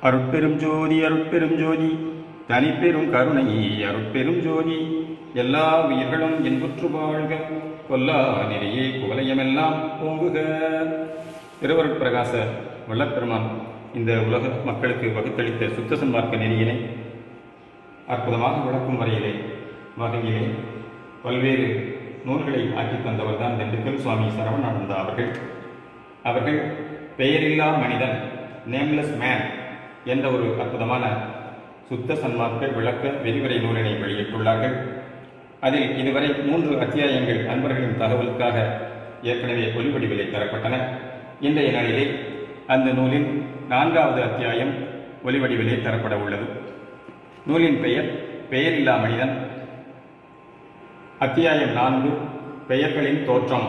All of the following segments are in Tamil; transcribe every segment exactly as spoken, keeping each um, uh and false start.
அருட்பெரும் ஜோதி அருட்பெரும் ஜோதி தனிப்பெரும் கருணை அருட்பெரும் ஜோதி எல்லா உயிர்களும் இன்புற்று வாழ்க கொல்லா நெறியே குவலயமெல்லாம் போங்குக. திருவருட்பிரகாச வல்லப்பெருமான் இந்த உலக மக்களுக்கு வகுத்தளித்த சுத்த சன்மார்க்க நெறியினை அற்புதமாக விளக்கும் வரையிலே வகையிலே பல்வேறு நூல்களை ஆக்கி தந்தவர் தான் திண்டுக்கல் சுவாமி சரவணானந்தா அவர்கள். அவர்கள் பெயரில்லா மனிதன், நேம்லெஸ் மேன் என்ற ஒரு அற்புதமான சுத்த சன்மார்க்க விளக்க விரிவுரை நூலினை வெளியிட்டுள்ளார்கள். அதில் இதுவரை மூன்று அத்தியாயங்கள் அன்பர்களின் தகவலுக்காக ஏற்கனவே ஒலிவடிவிலே தரப்பட்டன. இன்றைய நாளிலே அந்த நூலின் நான்காவது அத்தியாயம் ஒலிவடிவிலே தரப்பட உள்ளது. நூலின் பெயர் பெயரில்லா மனிதன். அத்தியாயம் நான்கு, பெயர்களின் தோற்றம்.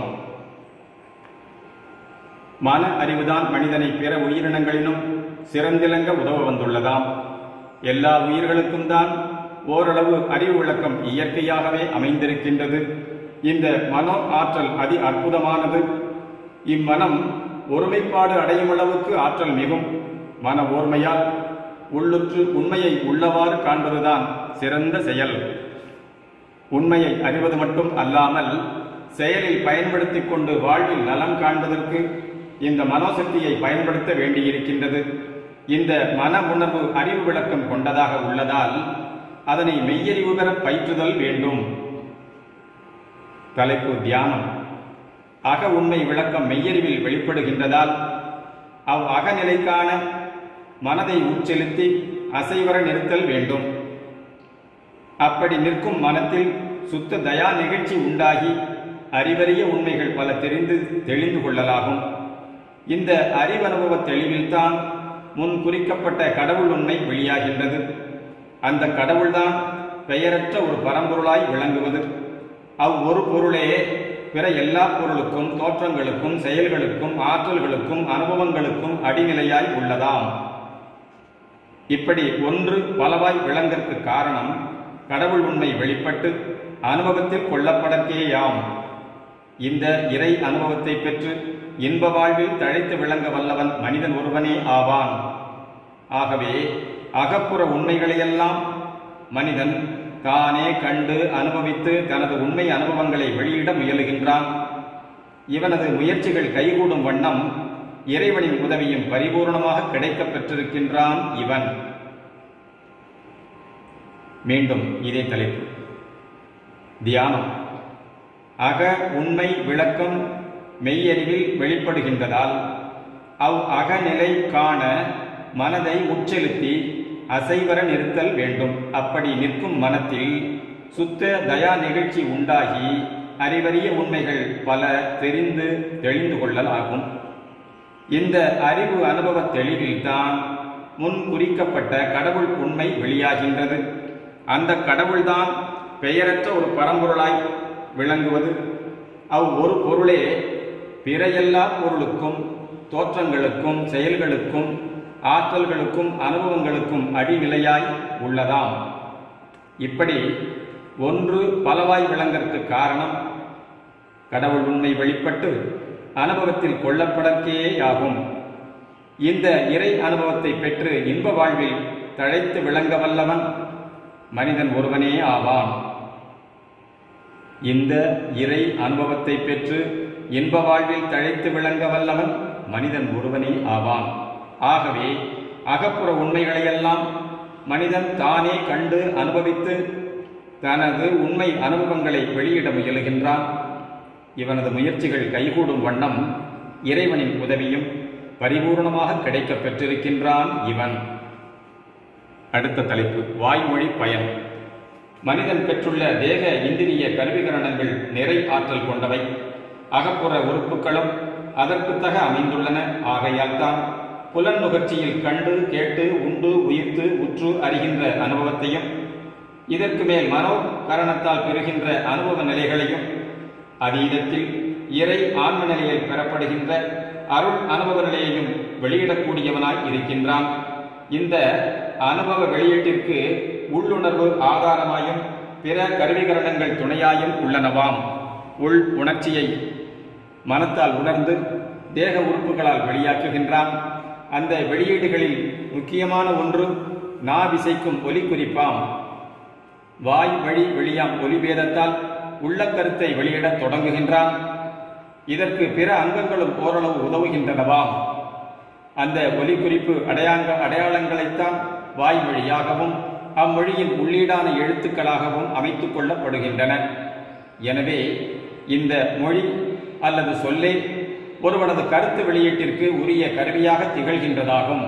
மன அறிவுதான் மனிதனை பிற உயிரினங்களினும் சிறந்திலங்க உதவ வந்துள்ளதாம். எல்லா உயிர்களுக்கும் தான் ஓரளவு அறிவு விளக்கம் இயற்கையாகவே அமைந்திருக்கின்றது. இந்த மனோ ஆற்றல் அதி அற்புதமானது. இம்மனம் ஒருமைப்பாடு அடையும் அளவுக்கு ஆற்றல் மிகும். மன ஓர்மையால் உள்ளுற்று உண்மையை உள்ளவாறு காண்பதுதான் சிறந்த செயல். உண்மையை அறிவது மட்டும் அல்லாமல் செயலில் பயன்படுத்திக் கொண்டு வாழ்வில் நலம் காண்பதற்கு இந்த மனோசக்தியை பயன்படுத்த வேண்டியிருக்கின்றது. இந்த மன உணர்வு அறிவு விளக்கம் கொண்டதாக உள்ளதால் அதனை மெய்யறிவு பெற பயிற்றுதல் வேண்டும். தலைப்பு தியானம். அக உண்மை விளக்கம் மெய்யறிவில் வெளிப்படுகின்றதால் அவ் அகநிலைக்கான மனதை உட்செலுத்தி அசைவர நிறுத்தல் வேண்டும். அப்படி நிற்கும் மனத்தில் சுத்த தயா நிகழ்ச்சி உண்டாகி அறிவறிய உண்மைகள் பல தெரிந்து தெளிந்து கொள்ளலாகும். இந்த அறிவனுபவ தெளிவில்தான் முன் குறிக்கப்பட்ட கடவுள் உண்மை வெளியாகின்றது. அந்த கடவுள்தான் பெயரற்ற ஒரு பரம்பொருளாய் விளங்குவது. அவ் ஒரு பொருளே பிற எல்லா பொருளுக்கும் தோற்றங்களுக்கும் செயல்களுக்கும் ஆற்றல்களுக்கும் அனுபவங்களுக்கும் அடிநிலையாய் உள்ளதாம். இப்படி ஒன்று பலவாய் விளங்கற்கு காரணம் கடவுள் உண்மை வெளிப்பட்டு அனுபவத்தில் கொள்ளப்படக்கேயாம். இந்த இறை அனுபவத்தை பெற்று இன்ப வாழ்வில் தழைத்து விளங்க வல்லவன் மனிதன் ஒருவனே ஆவான். ஆகவே அகப்புற உண்மைகளையெல்லாம் மனிதன் தானே கண்டு அனுபவித்து தனது உண்மை அனுபவங்களை வெளியிட முயலுகின்றான். இவனது முயற்சிகள் கைகூடும் வண்ணம் இறைவனின் உதவியும் பரிபூர்ணமாக கிடைக்கப் பெற்றிருக்கின்றான் இவன். மீண்டும் இதே தலைப்பு தியானம். அக உண்மை விளக்கம் மெய்யறிவில் வெளிப்படுகின்றதால் அவ் அகநிலை காண மனதை உட்செலுத்தி அசைவர நிறுத்தல் வேண்டும். அப்படி நிற்கும் மனத்தில் சுத்த தயா நிகழ்ச்சி உண்டாகி அறிவறிய உண்மைகள் பல தெரிந்து தெளிந்து கொள்ளலாகும். இந்த அறிவு அனுபவ தெளிவில்தான் முன் குறிக்கப்பட்ட கடவுள் உண்மை வெளியாகின்றது. அந்த கடவுள்தான் பெயரற்ற ஒரு பரம்பொருளாய் விளங்குவது. அவ் ஒரு பொருளே பிற எல்லா பொருளுக்கும் தோற்றங்களுக்கும் செயல்களுக்கும் ஆற்றல்களுக்கும் அனுபவங்களுக்கும் அடிநிலையாய் உள்ளதாம். இப்படி ஒன்று பலவாய் விளங்கற்கு காரணம் கடவுள் உண்மை வெளிப்பட்டு அனுபவத்தில் கொள்ளப்படக்கேயாகும். இந்த இறை அனுபவத்தை பெற்று இன்ப வாழ்வில் தழைத்து விளங்க வல்லவன் மனிதன் ஒருவனே ஆவான். இந்த இறை அனுபவத்தை பெற்று இன்ப வாழ்வில் தழைத்து விளங்க வல்லவன் மனிதன் ஒருவனே ஆவான். ஆகவே அகப்புற உண்மைகளையெல்லாம் மனிதன் தானே கண்டு அனுபவித்து தனது உண்மை அனுபவங்களை வெளியிட முயலுகின்றான். இவனது முயற்சிகள் கைகூடும் வண்ணம் இறைவனின் உதவியும் பரிபூர்ணமாக கிடைக்கப் பெற்றிருக்கின்றான் இவன். அடுத்த தலைப்பு வாய்மொழி பயன். மனிதன் பெற்றுள்ள தேக இந்திரிய கருவிகரணங்கள் நிறை ஆற்றல் கொண்டவை. அகப்புற உறுப்புகளும் அதற்கு தக அமைந்துள்ளன. ஆகையால் தான் புலன் நுகர்ச்சியில் கண்டு கேட்டு உண்டு உயிர்த்து உற்று அறிகின்ற அனுபவத்தையும் இதற்கு மேல் மனோ கரணத்தால் பெறுகின்ற அனுபவ நிலைகளையும் அதீதத்தில் இறை ஆன்ம நிலையில் பெறப்படுகின்ற அருள் அனுபவ நிலையையும் வெளியிடக்கூடியவனாய் இருக்கின்றான். இந்த அனுபவ வெளியீட்டிற்கு உள்ளுணர்வு ஆதாரமாயும் பிற கருவிகரணங்கள் துணையாயும் உள்ளனவாம். உள் உணர்ச்சியை மனத்தால் உணர்ந்து தேக உறுப்புகளால் வெளியாக்குகின்றான். அந்த வெளியீடுகளில் முக்கியமான ஒன்று நா விசைக்கும் ஒலி குறிப்பாம். வாய் வழி வெளியாம் ஒலிபேதத்தால் உள்ள கருத்தை வெளியிடத் தொடங்குகின்றான். இதற்கு பிற அங்கங்களும் ஓரளவு உதவுகின்றனவாம். அந்த ஒலி குறிப்பு அடையாங்க அடையாளங்களைத்தான் வாய்மொழியாகவும் அம்மொழியின் உள்ளீடான எழுத்துக்களாகவும் அமைத்துக் கொள்ளப்படுகின்றன. எனவே இந்த மொழி அல்லது சொல்லே ஒருவனது கருத்து வெளியீட்டிற்கு உரிய கருவியாக திகழ்கின்றதாகும்.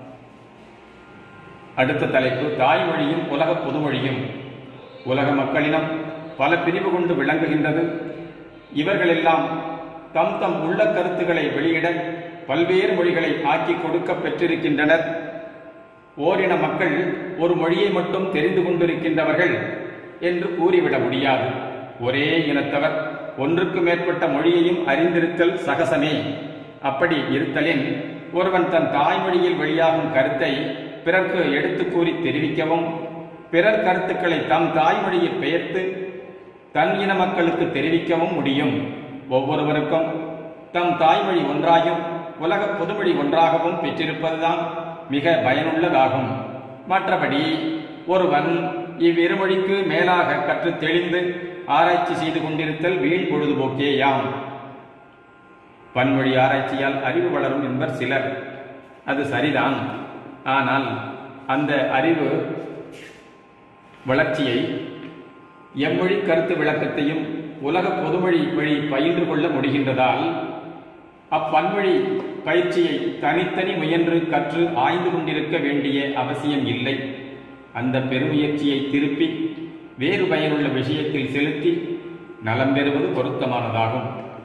அடுத்த தலைப்பு தாய்மொழியும் உலக பொதுமொழியும். உலக மக்களினம் பல பிரிவு கொண்டு விளங்குகின்றது. இவர்களெல்லாம் தம் தம் உள்ள கருத்துக்களை வெளியிட பல்வேறு மொழிகளை ஆக்கி கொடுக்க பெற்றிருக்கின்றனர். ஓரின மக்கள் ஒரு மொழியை மட்டும் தெரிந்து கொண்டிருக்கின்றவர்கள் என்று கூறிவிட முடியாது. ஒரே இனத்தவர் ஒன்றுக்கு மேற்பட்ட மொழியையும் அறிந்திருத்தல் சகசமே. அப்படி இருத்தலின் ஒருவன் தன் தாய்மொழியில் வெளியாகும் கருத்தை பிறர்க்கு எடுத்து கூறி தெரிவிக்கவும், பிறர் கருத்துக்களை தம் தாய்மொழியில் பெயர்த்து தன் இன மக்களுக்கு தெரிவிக்கவும் முடியும். ஒவ்வொருவருக்கும் தம் தாய்மொழி ஒன்றாயும் உலக பொதுமொழி ஒன்றாகவும் பெற்றிருப்பதுதான் மிக பயனுள்ளதாகும். மற்றபடி ஒருவன் இவ்விருமொழிக்கு மேலாக கற்று தெளிந்து ஆராய்ச்சி செய்து கொண்டிருத்தல் வீண் பொழுதுபோக்கேயாம். பன்மொழி ஆராய்ச்சியால் அறிவு வளரும் என்பர் சிலர். அது சரிதான். ஆனால் அந்த அறிவு வளர்ச்சியை எம்மொழி கருத்து விளக்கத்தையும் உலக பொதுமொழி வழி பயின்று கொள்ள முடிகின்றதால் அப்பன்மொழி பயிற்சியை தனித்தனி முயன்று கற்று ஆய்ந்து கொண்டிருக்க வேண்டிய அவசியம் இல்லை. அந்த பெருமுயற்சியை திருப்பி வேறு பயனுள்ள விஷயத்தில் செலுத்தி நலம் பெறுவது பொருத்தமானதாகும்.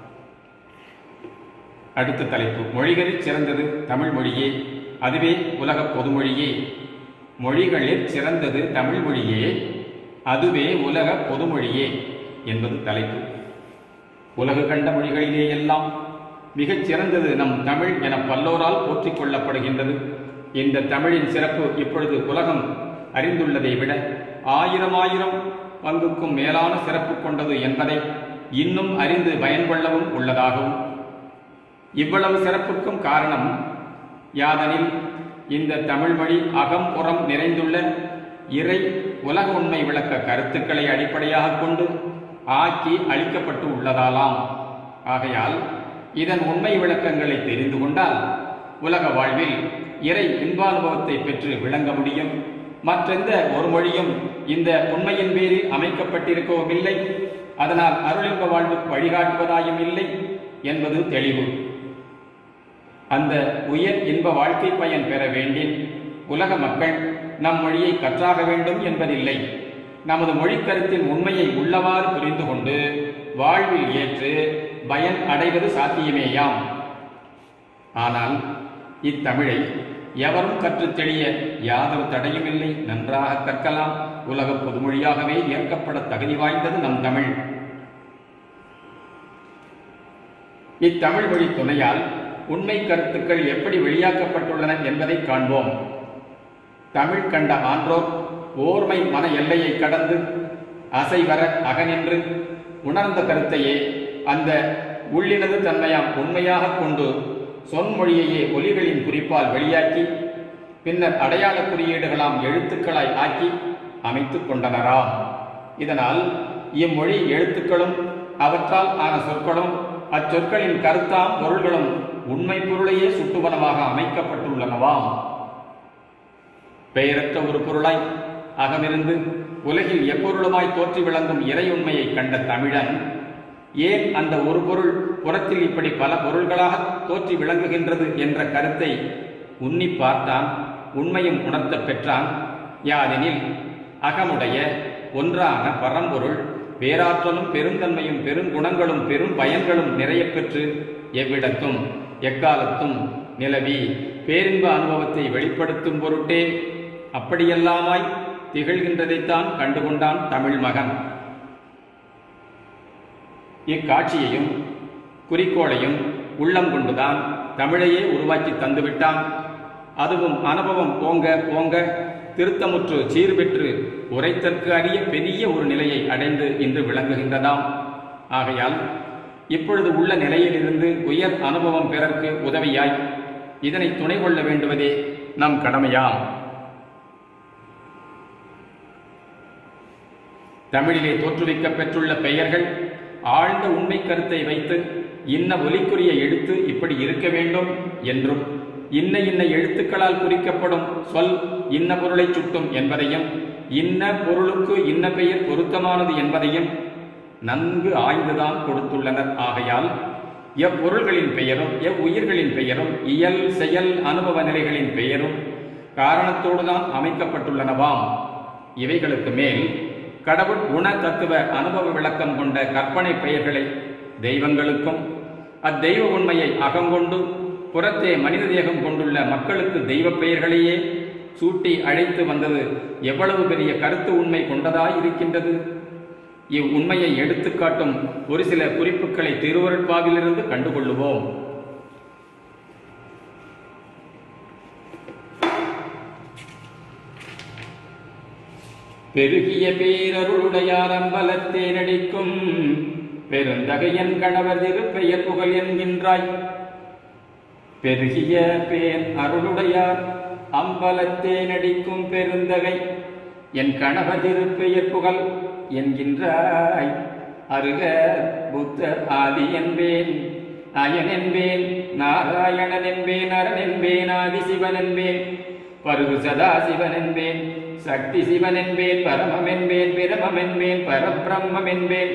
அடுத்த தலைப்பு மொழிகளில் சிறந்தது தமிழ் மொழியே, அதுவே உலக பொதுமொழியே. மொழிகளில் சிறந்தது தமிழ் மொழியே, அதுவே உலக பொதுமொழியே என்பது தலைப்பு. உலகு கண்ட மொழிகளிலே எல்லாம் மிகச் சிறந்தது நம் தமிழ் என பல்லோரால் போற்றிக் கொள்ளப்படுகின்றது. இந்த தமிழின் சிறப்பு இப்பொழுது உலகம் அறிந்துள்ளதை விட ஆயிரம் ஆயிரம் பங்குக்கும் மேலான சிறப்பு கொண்டது என்பதை இன்னும் அறிந்து பயன்பொள்ளவும் உள்ளதாகும். இவ்வளவு சிறப்புக்கும் காரணம் யாதெனில் இந்த தமிழ்மொழி அகம் புறம் நிறைந்துள்ள இறை உலக உண்மை விளக்க கருத்துக்களை அடிப்படையாக கொண்டு ஆக்கி அளிக்கப்பட்டு உள்ளதாலாம். ஆகையால் இதன் உண்மை விளக்கங்களை தெரிந்து கொண்டால் உலக வாழ்வில் இறை இன்பானுபவத்தை பெற்று விளங்க முடியும். மற்றெந்த ஒரு மொழியும் இந்த உண்மையின் பேரில் அமைக்கப்பட்டிருக்கவும் இல்லை, அதனால் அருளின்ப வாழ்வுக்கு வழிகாட்டுவதாயும் இல்லை என்பது தெளிவு. அந்த உயர் இன்ப வாழ்க்கை பயன் பெற வேண்டின் உலக மக்கள் நம் மொழியை கற்றாக வேண்டும் என்பதில்லை. நமது மொழிக்கருத்தின் உண்மையை உள்ளவாறு புரிந்து கொண்டு வாழ்வில் ஏற்று பயன் அடைவது சாத்தியமேயாம். ஆனால் இத்தமிழை எவரும் கற்றுத் தெளிய யாதொரு தடையும் இல்லை. நன்றாக கற்கலாம். உலக பொதுமொழியாகவே ஏற்கப்பட தகுதி வாய்ந்தது நம் தமிழ். இத்தமிழ் மொழி துணையால் உண்மை கருத்துக்கள் எப்படி வெளியாக்கப்பட்டுள்ளன என்பதை காண்போம். தமிழ் கண்ட ஆன்றோர் ஓர்மை மன எல்லையை கடந்து அசைவர அகனின்று உணர்ந்த கருத்தையே அந்த உள்ளினது தன்மையாம் உண்மையாக கொண்டு சொன்மொழியையே ஒலிகளின் குறிப்பால் வெளியாக்கி பின்னர் அடையாள குறியீடுகளாம் எழுத்துக்களாய் ஆக்கி அமைத்துக் கொண்டனராம். இதனால் இம்மொழி எழுத்துக்களும் அவற்றால் ஆன சொற்களும் அச்சொற்களின் கருத்தாம் பொருள்களும் உண்மை பொருளையே சுட்டுவனமாக அமைக்கப்பட்டுள்ளனவாம். பெயரற்ற ஒரு பொருளாய் அகமிருந்து உலகில் எப்பொருளுமாய் தோற்றி விளங்கும் இறையுண்மையை கண்ட தமிழன் ஏன் அந்த ஒரு பொருள் புறத்தில் இப்படி பல பொருள்களாக தோற்றி விளங்குகின்றது என்ற கருத்தை உன்னி பார்த்தான். உண்மையும் உணர்த்த பெற்றான். யாதெனில் அகமுடைய ஒன்றான பரம்பொருள் பேராற்றலும் பெருந்தன்மையும் பெருங்குணங்களும் பெரும் பயன்களும் நிறைய பெற்று எவ்விடத்தும் எக்காலத்தும் நிலவி பேரின்ப அனுபவத்தை வெளிப்படுத்தும் பொருட்டே அப்படியெல்லாமாய் திகழ்கின்றதைத்தான் கண்டுகொண்டான் தமிழ் மகன். இக்காட்சியையும் குறிக்கோளையும் உள்ளம் கொண்டுதான் தமிழையே உருவாக்கி தந்துவிட்டான். அதுவும் அனுபவம் போங்க போங்க திருத்தமுற்று சீர்பெற்று உரைத்தற்கு அறிய பெரிய ஒரு நிலையை அடைந்து இன்று விளங்குகின்றதாம். ஆகையால் இப்பொழுது உள்ள நிலையிலிருந்து உயர் அனுபவம் பிறர்க்கு உதவியாய் இதனை துணை கொள்ள வேண்டுவதே நம் கடமையாம். தமிழிலே தோற்றுவிக்கப் பெற்றுள்ள பெயர்கள் ஆழ்ந்த உண்மை கருத்தை வைத்து இன்ன ஒலிக்குரிய எழுத்து இப்படி இருக்க வேண்டும் என்றும், இன்ன இன்ன எழுத்துக்களால் குறிக்கப்படும் சொல் இன்ன பொருளை சுட்டும் என்பதையும், இன்ன பொருளுக்கு இன்ன பெயர் பொருத்தமானது என்பதையும் நன்கு ஆய்ந்துதான் கொடுத்துள்ளனர். ஆகையால் எப்பொருள்களின் பெயரும் எவ்வுயிர்களின் பெயரும் இயல் செயல் அனுபவ நிலைகளின் பெயரும் காரணத்தோடுதான் அமைக்கப்பட்டுள்ளனவாம். இவைகளுக்கு மேல் கடவுள் குண தத்துவ அனுபவ விளக்கம் கொண்ட கற்பனை பெயர்களை தெய்வங்களுக்கும், அத்தெய்வ உண்மையை அகங்கொண்டு புறத்தே மனித தேகம் கொண்டுள்ள மக்களுக்கு தெய்வ பெயர்களையே சூட்டி அழைத்து வந்தது எவ்வளவு பெரிய கருத்து உண்மை கொண்டதாய் இருக்கின்றது. இவ்வுண்மையை எடுத்துக்காட்டும் ஒரு சில குறிப்புகளை திருவருட்பாவிலிருந்து கண்டுகொள்ளுவோம். பெருகிய பேரருளுடையார் அம்பலத்தே நடிக்கும் பெருந்தகையன் கணவர் திருப்பெயர் புகழ் என்கின்றாய். பெருகிய பேர் அருளுடையார் அம்பலத்தே நடிக்கும் பெருந்தகை என் கணவர் திருப்பெயர் புகழ் என்கின்றாய். அருக புத்தர் ஆதி என்பேன், அயன் என்பேன், நாராயணன் என்பேன், அரண் என்பேன், ஆதி சிவன் என்பேன், பருகு சதா சிவன் என்பேன், சக்தி சிவன் என்பேன், பரமம் என்பேன், பிரமம் என்பேன், பரபிரம்மம் என்பேன்.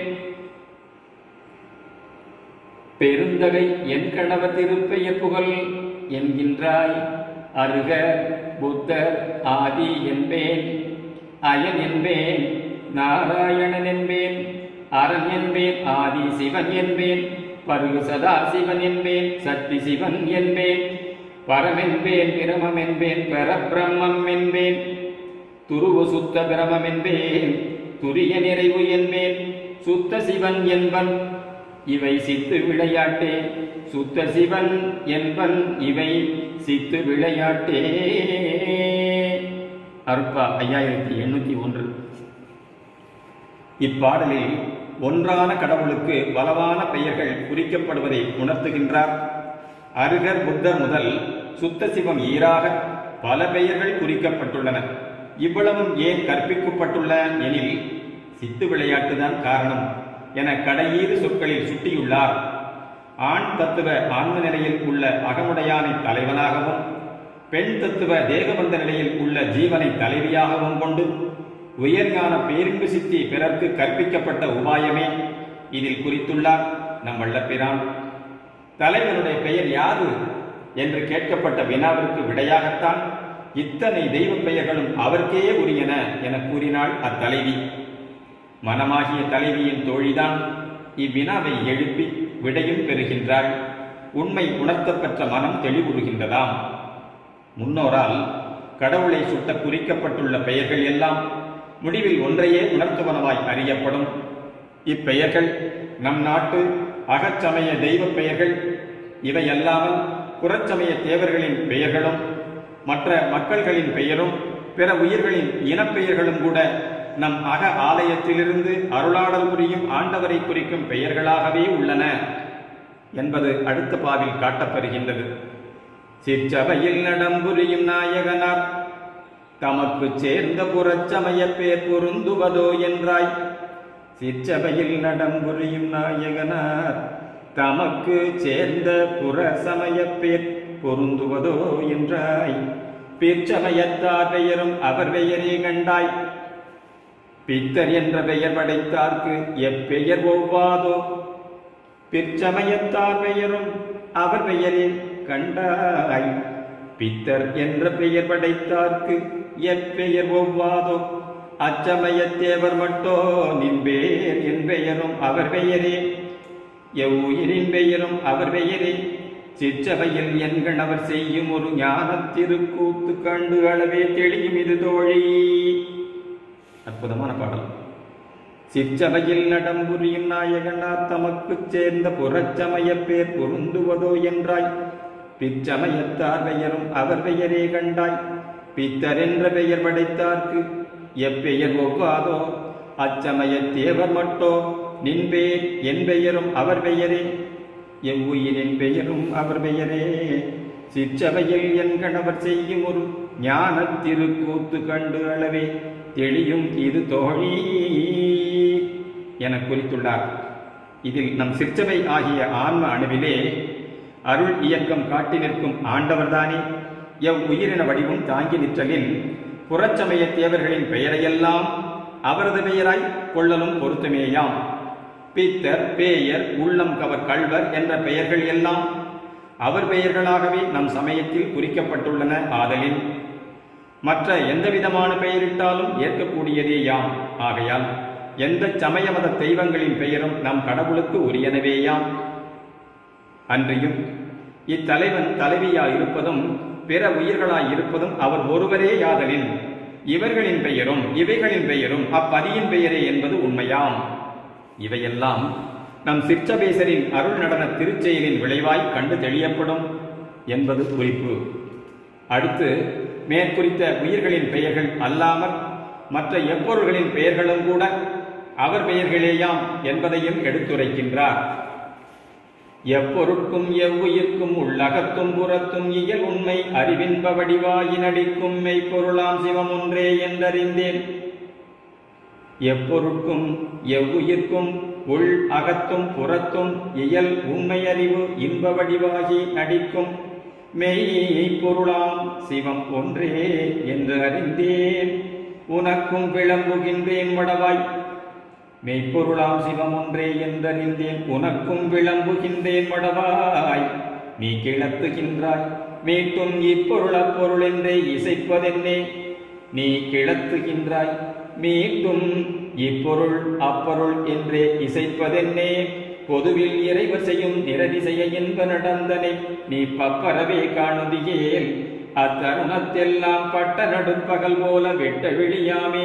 பெருந்தகை என் கணவர் திருப்பெயர் புகழ் என்கின்றாய். அருக புத்தர் ஆதி என்பேன், அயன் என்பேன், நாராயணன் என்பேன், அரண் என்பேன், ஆதி சிவன் என்பேன், பருகு சதா சிவன் என்பேன், சக்தி சிவன் என்பேன், பரமென்பேன், பிரமம் என்பேன், பரபிரம்மம் என்பேன், துருவு சுத்த பிரமம் என்பேன், துரிய நிறைவு என்பேன், சுத்த சிவன் என்பன் இவை சித்து விளையாட்டே, சுத்த சிவன் என்பன் இவை சித்து விளையாட்டே. அருட்பா ஐயாயிரத்தி எண்ணூத்தி ஒன்று. இப்பாடலில் ஒன்றான கடவுளுக்கு பலவான பெயர்கள் குறிக்கப்படுவதை உணர்த்துகின்றார். அருகர் புத்தர் முதல் சுத்த சிவம் ஈராக பல பெயர்கள் குறிக்கப்பட்டுள்ளன. இவ்வளவும் ஏன் கற்பிக்கப்பட்டுள்ள எனில் சித்து விளையாட்டுதான் காரணம் என கடையீறு சொற்களில் சுட்டியுள்ளார். ஆண் தத்துவ ஆன்ம நிலையில் உள்ள அகமுடையானை தலைவனாகவும், பெண் தத்துவ தேகபந்த நிலையில் உள்ள ஜீவனை தலைவியாகவும் கொண்டு உயர்ஞான பேரின்பு சித்தி பிறர்க்கு கற்பிக்கப்பட்ட உபாயமே இதில் குறித்துள்ளார் நம் வள்ளப்பிரான். தலைவனுடைய பெயர் யாது என்று கேட்கப்பட்ட வினாவிற்கு விடையாகத்தான் இத்தனை தெய்வ பெயர்களும் அவர்க்கே உரியன என கூறினாள் அத்தலைவி. மனமாகிய தலைவியின் தோழிதான் இவ்வினாவை எழுப்பி விடையும் பெறுகின்றாள். உண்மை உணர்த்தப்பட்ட மனம் தெளிவுறுகின்றதாம். முன்னோரால் கடவுளை சுட்ட குறிக்கப்பட்டுள்ள பெயர்கள் எல்லாம் முடிவில் ஒன்றையே உணர்த்துவனவாய் அறியப்படும். இப்பெயர்கள் நம் நாட்டு அகச்சமய தெய்வ பெயர்கள். இவையல்லாமல் புறச்சமய தேவர்களின் பெயர்களும், மற்ற மக்கள்களின் பெயரும், பிற உயிர்களின் இனப்பெயர்களும் கூட நம் அக ஆலயத்திலிருந்து அருளாடல் புரியும் ஆண்டவரை குறிக்கும் பெயர்களாகவே உள்ளன என்பது அடுத்த பாவில் காட்டப்படுகின்றது. சிற்சபையில் நடம்புரியும் நாயகனார் தமக்கு சேர்ந்த புறச்சமய பேர் பொருந்துவதோ என்றாய். சிற்சபையில் நடம்புரியும் நாயகனார் தமக்கு சேர்ந்த புற சமய பேர் பொருந்துவதோ என்றாய். பிற்சமயத்தார் பெயரும் அவர் பெயரே கண்டாய். பித்தர் என்ற பெயர் படைத்தார்க்கு எப்பெயர் ஒவ்வாதோ. பிற்சமயத்தார் பெயரும் அவர் பெயரே கண்டாய். பித்தர் என்ற பெயர் படைத்தார்க்கு எப்பெயர் ஒவ்வாதோ. அச்சமயத்தேவர் மட்டோ நின் பேர் என் பெயரும் அவர் பெயரே. எவ்வுயிரின் பெயரும் அவர் பெயரே. சிற்றபையில் என் கணவர் செய்யும் ஒரு ஞான திருக்கூத்து கண்டு அளவே தெளியும் இது தோழி. அற்புதமான பாடல். சிற்றபையில் நடம்புரியும் நாயகனார் தமக்கு சேர்ந்த புறச்சமய பேர் பொருந்துவதோ என்றாய். பிச்சமயத்தார் பெயரும் அவர் பெயரே கண்டாய். பித்தர் என்ற பெயர் படைத்தார்க்கு எப்பெயர் ஒவ்வாதோ. அச்சமய தேவர் மட்டோ நின் பேர் என் பெயரும் அவர் பெயரே. எவ்வுயிரின் பெயரும் அவர் பெயரே. சிற்றவையில் என் கணவர் செய்யும் ஒரு ஞான திருக்கூத்து கண்டு அளவே தெளியும் இது தோழி என குறித்துள்ளார். இதில் நம் சிற்றவை ஆகிய ஆன்ம அணுவிலே அருள் இயக்கம் காட்டி நிற்கும் ஆண்டவர்தானே எவ் உயிரின வடிவும் தாங்கி நிற்றலில் புறச்சமய தேவர்களின் பெயரையெல்லாம் அவரது பெயராய் கொள்ளலும் பொருத்தமேயாம். பித்தர், பேயர், உள்ளம் கவர் கள்வர் என்ற பெயர்கள் எல்லாம் அவர் பெயர்களாகவே நம் சமயத்தில் குறிக்கப்பட்டுள்ளன. ஆதலின் மற்ற எந்த விதமான பெயரிட்டாலும் ஏற்கக்கூடியதேயாம். ஆகையால் எந்த சமய மத தெய்வங்களின் பெயரும் நம் கடவுளுக்கு உரியனவேயாம். அன்றியும் இத்தலைவன் தலைவியாய் இருப்பதும் பிற உயிர்களாய் இருப்பதும் அவர் ஒருவரே யாதலின் இவர்களின் பெயரும் இவைகளின் பெயரும் அப்பதியின் பெயரே என்பது உண்மையாம். இவையெல்லாம் நம் சிற்றபேசரின் அருள் நடன திருச்செயலின் விளைவாய் கண்டு தெளியப்படும் என்பது குறிப்பு. அடுத்து மேற்குறித்த உயிர்களின் பெயர்கள் அல்லாமல் மற்ற எப்பொருள்களின் பெயர்களும் கூட அவர் பெயர்களேயாம் என்பதையும் எடுத்துரைக்கின்றார். எப்பொருட்கும் எவ்வுயிர்க்கும் உள்ளகத்தும் புறத்தும் இயல் உண்மை அறிவின்ப வடிவாயினடிக்கும் மெய்ப்பொருளாம் சிவம் ஒன்றே என்றறிந்தேன். எப்பொருட்கும் எவ்வுயிர்க்கும் உள் அகத்தும் புறத்தும் இயல் உண்மை அறிவு இன்ப வடிவாகி நடிக்கும் மெய் பொருளாம் சிவம் ஒன்றே என்று அறிந்தேன். உனக்கும் விளம்புகின்றேன் வடவாய். மெய்ப்பொருளாம் சிவம் ஒன்றே என்றறிந்தேன் உனக்கும் விளம்புகின்றேன் வடவாய். நீ கிளத்துகின்றாய் மீட்டும் இப்பொருள் அப்பொருள் என்றே இசைப்பதென்னே. நீ கிளத்துகின்றாய் மீட்டும் இப்பொருள் அப்பொருள் என்றே இசைப்பதென்னே. பொதுவில் இறைவர் செய்யும் நிரதிசைய என்ப நடந்தனை நீ பப்பரவே காணுதியேல். அத்தருணத்தெல்லாம் பட்ட நடுப்பகல் போல வெட்ட விழியாமே.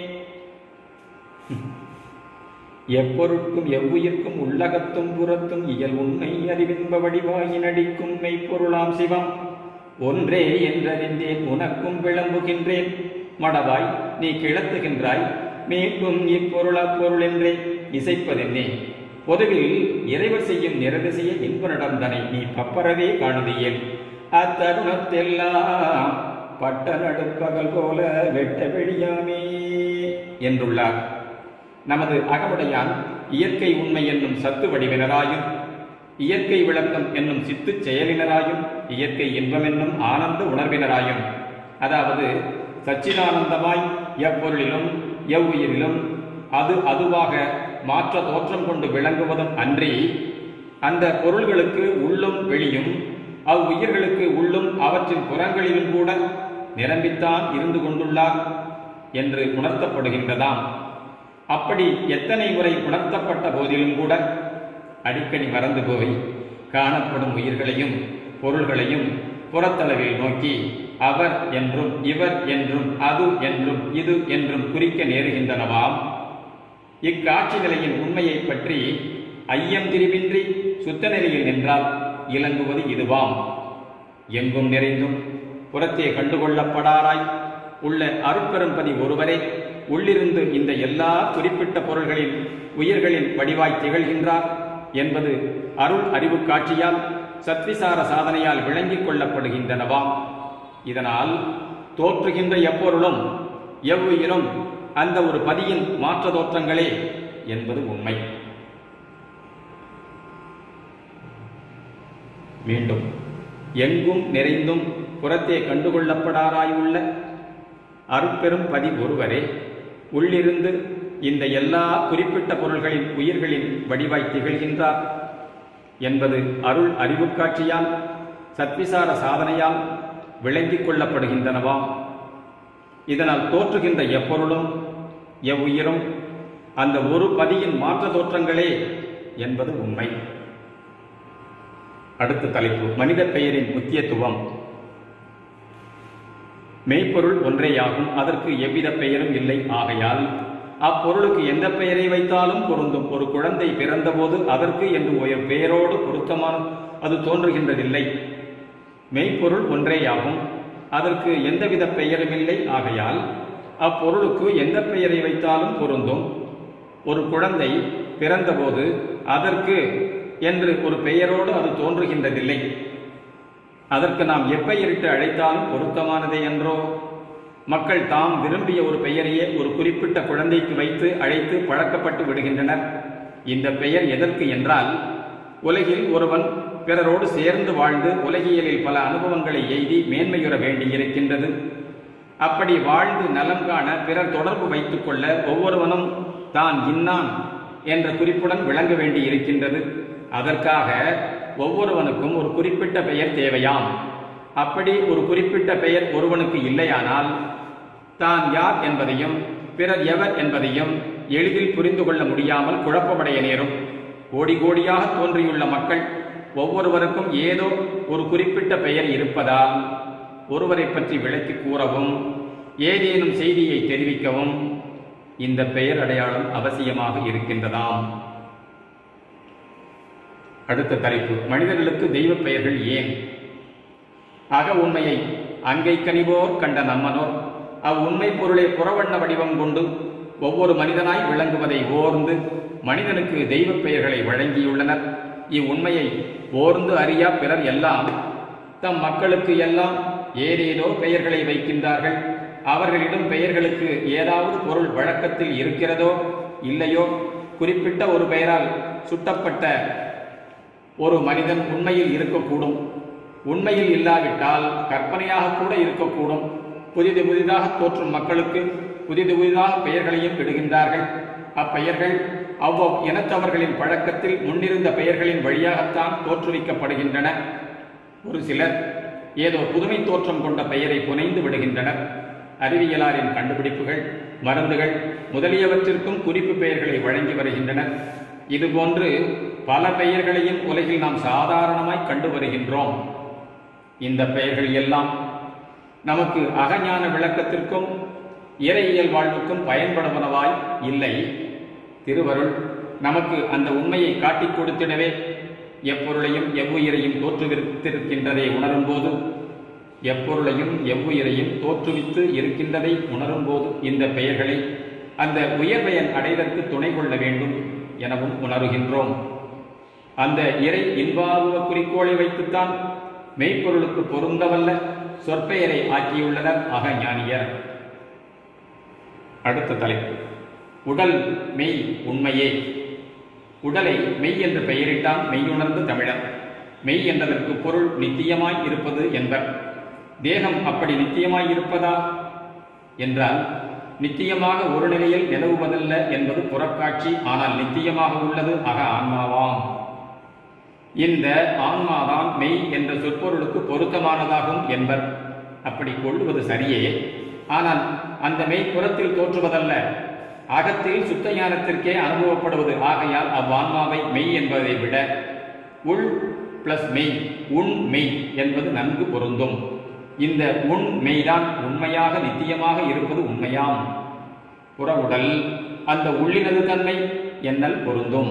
எப்பொருட்கும் எவ்வுயிர்க்கும் உள்ளகத்தும் புறத்தும் இயல் உண்மை அறிவின்ப வடிவாகி நடிக்கும் மெய்ப்பொருளாம் சிவம் ஒன்றே என்றறிந்தேன் உனக்கும் விளம்புகின்றேன் மடவாய். நீ கிளத்துகின்றாய் மீட்டும் இப்பொருள் அப்பொருள் என்றே இசைப்பதென்னே. பொதுவில் இறைவர் செய்யும் நிரதிசைய இன்ப நடந்தனை நீ பப்பரவே காணுதியேல். அத்தருணத்தெல்லாம் பட்ட நடுப்பகல் போல வெட்ட வெளியாமே என்றுள்ளார். நமது அகமுடையான் இயற்கை உண்மை என்னும் சத்து வடிவினராயும் இயற்கை விளக்கம் என்னும் சித்து செயலினராயும் இயற்கை இன்பம் என்னும் ஆனந்த உணர்வினராயும், அதாவது சச்சிதானந்தமாய் எப்பொருளிலும் எவ்வுயிரிலும் அது அதுவாக மாற்ற தோற்றம் கொண்டு விளங்குவதும் அன்றி அந்த பொருள்களுக்கு உள்ளும் வெளியும் அவ்வுயிர்களுக்கு உள்ளும் அவற்றின் புறங்களிலும் கூட நிரம்பித்தான் இருந்து கொண்டுள்ளார் என்று உணர்த்தப்படுகின்றதாம். அப்படி எத்தனை முறை உணர்த்தப்பட்ட போதிலும் கூட அடிக்கடி மறந்து போய் காணப்படும் உயிர்களையும் பொருள்களையும் புறத்தளவில் நோக்கி அவர் என்றும் இவர் என்றும் அது என்றும் இது என்றும் குறிக்க நேருகின்றனவாம். இக்காட்சி நிலையின் உண்மையை பற்றி ஐயம் திரிவின்றி சுத்த நிலையில் நின்றால் இலங்குவது இதுவாம். எங்கும் நிறைந்தும் புறத்தே கண்டுகொள்ளப்படாராய் உள்ள அருட்பெரும்பதி ஒருவரே உள்ளிருந்து இந்த எல்லா குறிப்பிட்ட பொருள்களின் உயிர்களின் வடிவாய் திகழ்கின்றார் என்பது அருள் அறிவு காட்சியால் சத்விசார சாதனையால் விளங்கிக் கொள்ளப்படுகின்றனவாம். இதனால் தோற்றுகின்ற எப்பொருளும் எவ்வுயிரும் அந்த ஒரு பதியின் மாற்ற தோற்றங்களே என்பது உண்மை. மீண்டும் எங்கும் நிறைந்தும் புறத்தே கண்டுகொள்ளப்படாராய் உள்ள அருட்பெரும் பதி ஒருவரே உள்ளிருந்து இந்த எல்லா குறிப்பிட்ட பொருள்களின் உயிர்களின் வடிவாய் திகழ்கின்றார் என்பது அருள் அறிவு காட்சியால் சத்விசார சாதனையால் விளங்கிக் கொள்ளப்படுகின்றனவாம். இதனால் தோற்றுகின்ற எப்பொருளும் எவ்வுயிரும் அந்த ஒரு பதியின் மாற்ற தோற்றங்களே என்பது உண்மை. அடுத்த தலைப்பு மனித பெயரின் முக்கியத்துவம். மெய்ப்பொருள் ஒன்றேயாகும், அதற்கு எவ்வித பெயரும் இல்லை. ஆகையால் அப்பொருளுக்கு எந்த பெயரை வைத்தாலும் பொருந்தும். ஒரு குழந்தை பிறந்தபோது அதற்கு என்று ஒரு பெயரோடு பொருத்தமான அது தோன்றுகின்றதில்லை. மெய்ப்பொருள் ஒன்றேயாகும், அதற்கு எந்தவித பெயரும் இல்லை. ஆகையால் அப்பொருளுக்கு எந்த பெயரை வைத்தாலும் பொருந்தும். ஒரு குழந்தை பிறந்தபோது அதற்கு என்று ஒரு பெயரோடு அது தோன்றுகின்றதில்லை. அதற்கு நாம் எப்பெயரிட்டு அழைத்தாலும் பொருத்தமானதே என்றோ? மக்கள் தாம் விரும்பிய ஒரு பெயரையே ஒரு குறிப்பிட்ட குழந்தைக்கு வைத்து அழைத்து பழக்கப்பட்டு விடுகின்றனர். இந்த பெயர் எதற்கு என்றால், உலகில் ஒருவன் பிறரோடு சேர்ந்து வாழ்ந்து உலகியலில் பல அனுபவங்களை எய்தி மேன்மையுற வேண்டியிருக்கின்றது. அப்படி வாழ்ந்து நலம் காண பிறர் தொடர்பு வைத்துக் கொள்ள ஒவ்வொருவனும் தான் இன்னான் என்ற குறிப்புடன் விளங்க வேண்டி இருக்கின்றது. அதற்காக ஒவ்வொருவனுக்கும் ஒரு குறிப்பிட்ட பெயர் தேவையாம். அப்படி ஒரு குறிப்பிட்ட பெயர் ஒருவனுக்கு இல்லையானால் தான் யார் என்பதையும் பிறர் எவர் என்பதையும் எளிதில் புரிந்து கொள்ள முடியாமல் குழப்பமடைய நேரும். கோடி கோடியாக தோன்றியுள்ள மக்கள் ஒவ்வொருவருக்கும் ஏதோ ஒரு குறிப்பிட்ட பெயர் இருப்பதால் ஒருவரை பற்றி விளக்கி கூறவும் ஏதேனும் செய்தியை தெரிவிக்கவும் இந்த பெயர் அடையாளம் அவசியமாக இருக்கின்றதாம். அடுத்த தலைப்பு, மனிதர்களுக்கு தெய்வ பெயர்கள் ஏன்? அக உண்மையை அங்கை கனிவோர் கண்ட நம்மனோர் அவ்வுண்மை பொருளை புறவண்ண வடிவம் கொண்டு ஒவ்வொரு மனிதனாய் விளங்குவதை ஓர்ந்து மனிதனுக்கு தெய்வ பெயர்களை வழங்கியுள்ளனர். இவ்வுண்மையை ஓர்ந்து அறியா பிறர் எல்லாம் தம் மக்களுக்கு எல்லாம் ஏதேதோ பெயர்களை வைக்கின்றார்கள். அவர்களிடம் பெயர்களுக்கு ஏதாவது பொருள் வழக்கத்தில் இருக்கிறதோ இல்லையோ, குறிப்பிட்ட ஒரு பெயரால் சுட்டப்பட்ட ஒரு மனிதன் உண்மையில் இருக்கக்கூடும், உண்மையில் இல்லாவிட்டால் கற்பனையாக கூட இருக்கக்கூடும். புதிது புதிதாக தோற்றும் மக்களுக்கு புதிது புதிதாக பெயர்களையும் விடுகின்றார்கள். அப்பெயர்கள் அவ்வளவு இனத்தவர்களின் பழக்கத்தில் முன்னிருந்த பெயர்களின் வழியாகத்தான் தோற்றுவிக்கப்படுகின்றன. ஒரு சிலர் ஏதோ புதுமை தோற்றம் கொண்ட பெயரை புனைந்து விடுகின்றனர். அறிவியலாரின் கண்டுபிடிப்புகள், மருந்துகள் முதலியவற்றிற்கும் குறிப்பு பெயர்களை வழங்கி வருகின்றனர். இதுபோன்று பல பெயர்களையும் உலகில் நாம் சாதாரணமாய் கண்டு வருகின்றோம். இந்த பெயர்கள் எல்லாம் நமக்கு அகஞான விளக்கத்திற்கும் இறையியல் வாழ்வுக்கும் பயன்படுவனவாய் இல்லை. திருவருள் நமக்கு அந்த உண்மையை காட்டிக் கொடுத்திடவே எப்பொருளையும் எவ்வுயிரையும் தோற்றுவித்திருக்கின்றதை உணரும் போது எப்பொருளையும் எவ்வுயிரையும் தோற்றுவித்து இருக்கின்றதை உணரும் போது இந்த பெயர்களை அந்த உயர்வையன் அடைதற்கு துணை கொள்ள வேண்டும் எனவும் உணர்கின்றோம். அந்த இறை இன்பார்வ குறிக்கோளை வைத்துத்தான் மெய்ப்பொருளுக்கு பொருந்தவல்ல சொற்பெயரை ஆக்கியுள்ளனர் அகஞானியர். அடுத்த தலைப்பு, உடல் மெய் உண்மையே. உடலை மெய் என்று பெயரிட்டான் மெய்யுணர்ந்து தமிழர். மெய் என்பதற்கு பொருள் நித்தியமாய் இருப்பது என்பர். தேகம் அப்படி நித்தியமாய் இருப்பதா என்றால், நித்தியமாக ஒரு நிலையில் நிலவுவதல்ல என்பது புறக்காட்சி. ஆனால் நித்தியமாக உள்ளது அக ஆன்மாவாம். இந்த ஆன்மாதான் மெய் என்ற சொற்பொருளுக்கு பொருத்தமானதாகும் என்பர். அப்படி கொள்ளுவது சரியே. ஆனால் அந்த மெய் புறத்தில் தோற்றுவதல்ல, அகத்தில் சுத்த ஞானத்திற்கே அனுபவப்படுவது. ஆகையால் அவ்வான்மாவை மெய் என்பதை விட உள் பிளஸ் மெய், உண் மெய் என்பது நன்கு பொருந்தும். இந்த உண் மெய்தான் உண்மையாக நித்தியமாக இருப்பது உண்மையாம். புற உடல் அந்த உள்ளினது தன்மை என்னல் பொருந்தும்.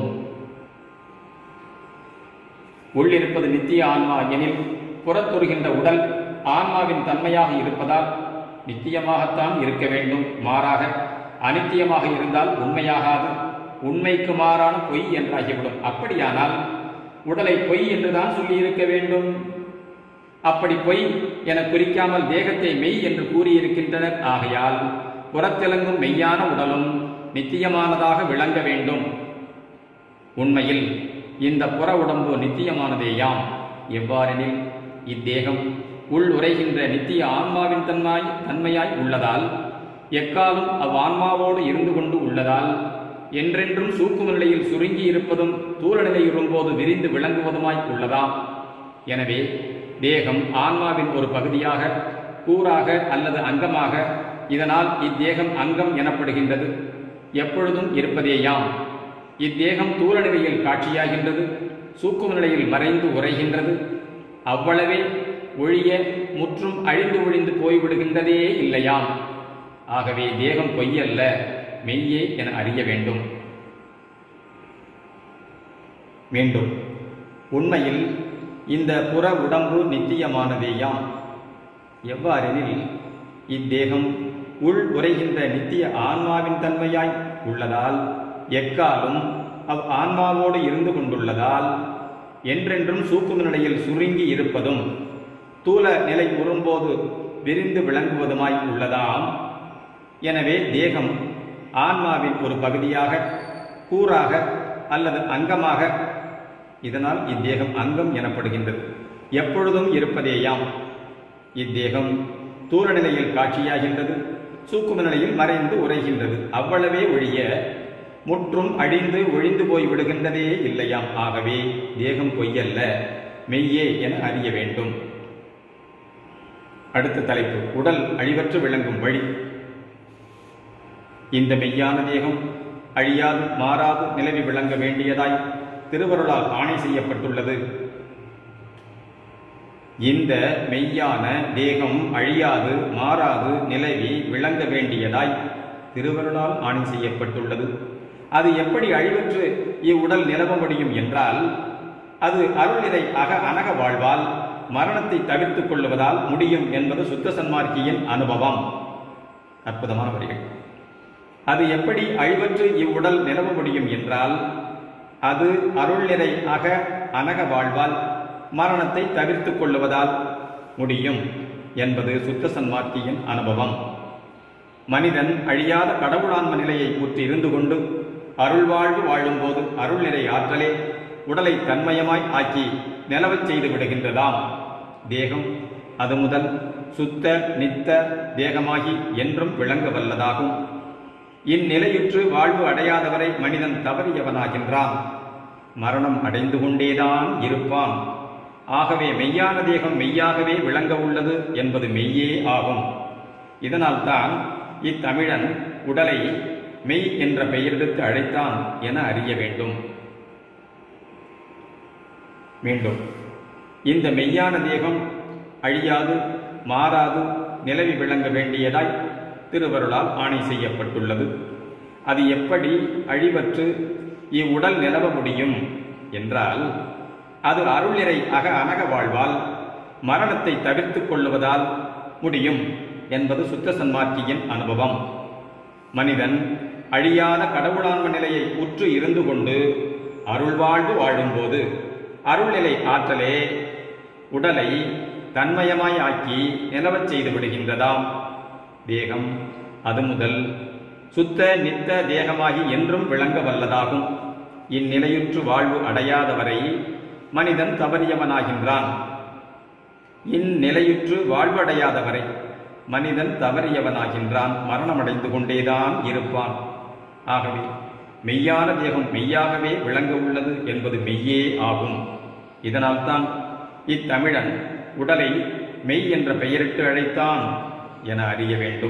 உள்ளிருப்பது நித்திய ஆன்மா எனில் புறத்தொருகின்ற உடல் ஆன்மாவின் தன்மையாக இருப்பதால் நித்தியமாகத்தான் இருக்க வேண்டும். மாறாக அனித்தியமாக இருந்தால் உண்மையாகாது. உண்மைக்கு மாறான பொய் என்றாகிவிடும். அப்படியானால் உடலை பொய் என்றுதான் சொல்லி இருக்க வேண்டும். அப்படி பொய் என குறிக்காமல் தேகத்தை மெய் என்று கூறியிருக்கின்றனர். ஆகையால் புறத்திலங்கும் மெய்யான உடலும் நித்தியமானதாக விளங்க வேண்டும். உண்மையில் இந்த புற உடம்பு நித்தியமானதேயாம். எவ்வாறெனில், இத்தேகம் உள் உரைகின்ற நித்திய ஆன்மாவின் தன்மாய் தன்மையாய் உள்ளதால், எக்காலும் அவ்வான்மாவோடு இருந்து கொண்டு உள்ளதால், என்றென்றும் சூக்கும நிலையில் சுருங்கி இருப்பதும் தூர நிலையுறும்போது விரிந்து விளங்குவதுமாய் உள்ளதாம். எனவே தேகம் ஆன்மாவின் ஒரு பகுதியாக, கூறாக அல்லது அங்கமாக, இதனால் இத்தேகம் அங்கம் எனப்படுகின்றது. எப்பொழுதும் இருப்பதேயாம். இத்தேகம் தூர நிலையில் காட்சியாகின்றது, சூக்கும நிலையில் மறைந்து உரைகின்றது. அவ்வளவே ஒழிய முற்றும் அழிந்து ஒழிந்து போய்விடுகின்றதே இல்லையாம். ஆகவே தேகம் பொய்யல்ல, மெய்யே என அறிய வேண்டும். மீண்டும், உண்மையில் இந்த புற உடம்பு நித்தியமானதேயாம். எவ்வாறெனில், இத்தேகம் உள் உரைகின்ற நித்திய ஆன்மாவின் தன்மையாய் உள்ளதால், எக்காலும் அவ் ஆன்மாவோடு இருந்து கொண்டுள்ளதால், என்றென்றும் சூக்கும நிலையில் சுருங்கி இருப்பதும் தூல நிலை உறும்போது விரிந்து விளங்குவதுமாய் உள்ளதாம். எனவே தேகம் ஆன்மாவின் ஒரு பகுதியாக, கூறாக அல்லது அங்கமாக, இதனால் இத்தேகம் அங்கம் எனப்படுகின்றது, எப்பொழுதும் இருப்பதேயாம். இத்தேகம் தூல நிலையில் காட்சியாகின்றது, சூக்கும நிலையில் மறைந்து உரைகின்றது. அவ்வளவே ஒழிய முற்றும் அழிந்து ஒழிந்து போய் விடுகின்றதே இல்லையாம். ஆகவே தேகம் பொய்யல்ல, மெய்யே என அறிய வேண்டும். அடுத்த தலைப்பு, உடல் அழிவற்று விளங்கும் வழி. இந்த மெய்யான தேகம் அழியாது மாறாது நிலவி விளங்க வேண்டியதாய் திருவருளால் ஆணை செய்யப்பட்டுள்ளது. இந்த மெய்யான தேகம் அழியாது மாறாது நிலவி விளங்க வேண்டியதாய் திருவருளால் ஆணை செய்யப்பட்டுள்ளது. அது எப்படி அழிவற்று இவ்வுடல் நிலவ முடியும் என்றால், அது அருள்நிறை அக அனக வாழ்வால் மரணத்தை தவிர்த்துக் கொள்வதால் முடியும் என்பது சுத்த சன்மார்க்கியின் அனுபவம். அற்புதமான வரிகள். அது எப்படி அழிவற்று இவ்வுடல் நிலவ முடியும் என்றால், அது அருள்நிறை அக அனக வாழ்வால் மரணத்தை தவிர்த்துக் கொள்வதால் முடியும் என்பது சுத்த சன்மார்க்கியின் அனுபவம். மனிதன் அழியாத கடவுளான்ம நிலையை உற்று இருந்து கொண்டு அருள்வாழ்வு வாழும்போது அருள்நிறை ஆற்றலே உடலை தன்மயமாய் ஆக்கி நிலவச் செய்து விடுகின்றதாம். தேகம் அது முதல் சுத்த நித்த தேகமாகி என்றும் விளங்க வல்லதாகும். இந்நிலையுற்று வாழ்வு அடையாதவரை மனிதன் தவறியவனாகின்றான், மரணம் அடைந்து கொண்டேதான் இருப்பான். ஆகவே மெய்யான தேகம் மெய்யாகவே விளங்க உள்ளது என்பது மெய்யே ஆகும். இதனால் தான் இத்தமிழன் உடலை மெய் என்ற பெயரெடுத்து அழைத்தான் என அறிய வேண்டும். மீண்டும், இந்த மெய்யான தேகம் அழியாது மாறாது நிலவி விளங்க வேண்டியதாய் திருவருளால் ஆணை செய்யப்பட்டுள்ளது. அது எப்படி அழிவற்று இவ்வுடல் நிலவ முடியும் என்றால், அது அருள்நிறை அக அனக வாழ்வால் மரணத்தை தவிர்த்துக் கொள்வதால் முடியும் என்பது சுத்த சன்மார்க்கியின் அனுபவம். மனிதன் அழியாத கடவுளான்ம நிலையை உற்று இருந்து கொண்டு அருள்வாழ்வு வாழும்போது அருள்நிலை ஆற்றலே உடலை தன்மயமாய் ஆக்கி நிலவச் செய்து விடுகின்றதாம். தேகம் அது முதல் சுத்த நித்த தேகமாகி என்றும் விளங்க வல்லதாகும். இந்நிலையுற்று வாழ்வு அடையாதவரை மனிதன் தவறியவனாகின்றான். இந்நிலையுற்று வாழ்வடையாதவரை மனிதன் தவறியவனாகின்றான், மரணமடைந்து கொண்டேதான் இருப்பான். ஆகவே மெய்யான தேகம் மெய்யாகவே விளங்க உள்ளது என்பது மெய்யே ஆகும். இதனால்தான் இத்தமிழன் உடலை மெய் என்ற பெயரிட்டு அழைத்தான் என அறிய வேண்டும்.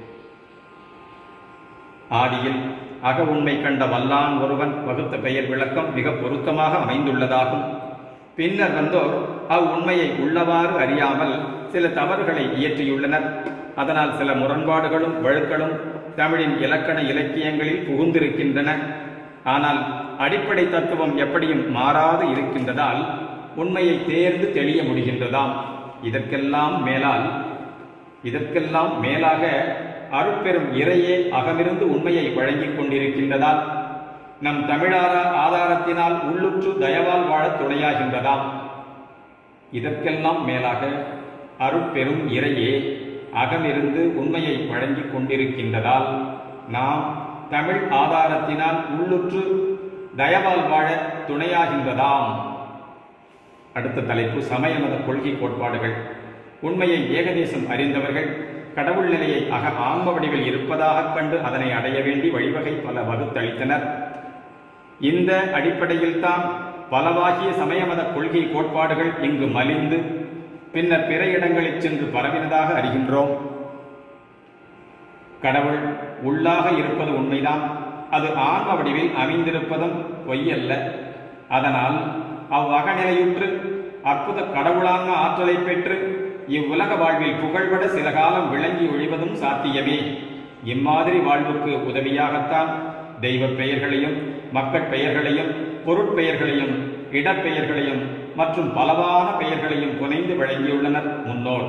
ஆதியில் அக உண்மை கண்ட வல்லான் ஒருவன் வகுத்த பெயர் விளக்கம் மிக பொருத்தமாக அமைந்துள்ளதாகும். பின்னர் வந்தோர் அவ்வுண்மையை உள்ளவாறு அறியாமல் சில தவறுகளை இயற்றியுள்ளனர். அதனால் சில முரண்பாடுகளும் வழுக்களும் தமிழின் இலக்கண இலக்கியங்களில் புகுந்திருக்கின்றன. ஆனால் அடிப்படை தத்துவம் எப்படியும் மாறாது இருக்கின்றதால் உண்மையை தேர்ந்து தெளிய முடிகின்றதாம். இதற்கெல்லாம் மேலால் இதற்கெல்லாம் மேலாக அருட்பெரும் இறையே அகமிருந்து உண்மையை வழங்கிக் கொண்டிருக்கின்றதால் நம் தமிழார ஆதாரத்தினால் உள்ளுற்று தயவால் வாழத் துணையாகின்றதாம். இதற்கெல்லாம் மேலாக அருட்பெரும் இறையே அகமிருந்து உண்மையை வழங்கிக் கொண்டிருக்கின்றதால் நாம் தமிழ் ஆதாரத்தினால் உள்ளுற்று தயவால் வாழ துணையாகின்றதாம். அடுத்த தலைப்பு, சமய மத கொள்கை கோட்பாடுகள். உண்மையை ஏகதேசம் அறிந்தவர்கள் கடவுள் நிலையை அக ஆன்ம வடிவில் இருப்பதாக கண்டு அதனை அடைய வேண்டி வழிவகை பல வகுத்தளித்தனர். இந்த அடிப்படையில் தான் பலவாகிய சமய மத கொள்கை கோட்பாடுகள் இங்கு மலிந்து பின்னர் பிற இடங்களில் சென்று பரவினதாக அறிகின்றோம். கடவுள் உள்ளாக இருப்பது உண்மைதான், அது ஆன்ம வடிவில் அமைந்திருப்பதும் பொய்யல்ல. அதனால் அவ்வகநிலையுற்று அற்புத கடவுளான்ம ஆற்றலை பெற்று இவ்வுலக வாழ்வில் புகழ்பட சில காலம் விளங்கி ஒழிவதும் சாத்தியமே. இம்மாதிரி வாழ்வுக்கு உதவியாகத்தான் தெய்வ பெயர்களையும் மக்கட் பெயர்களையும் பொருட்பெயர்களையும் இடப்பெயர்களையும் மற்றும் பலவான பெயர்களையும் புனைந்து வழங்கியுள்ளனர் முன்னோர்.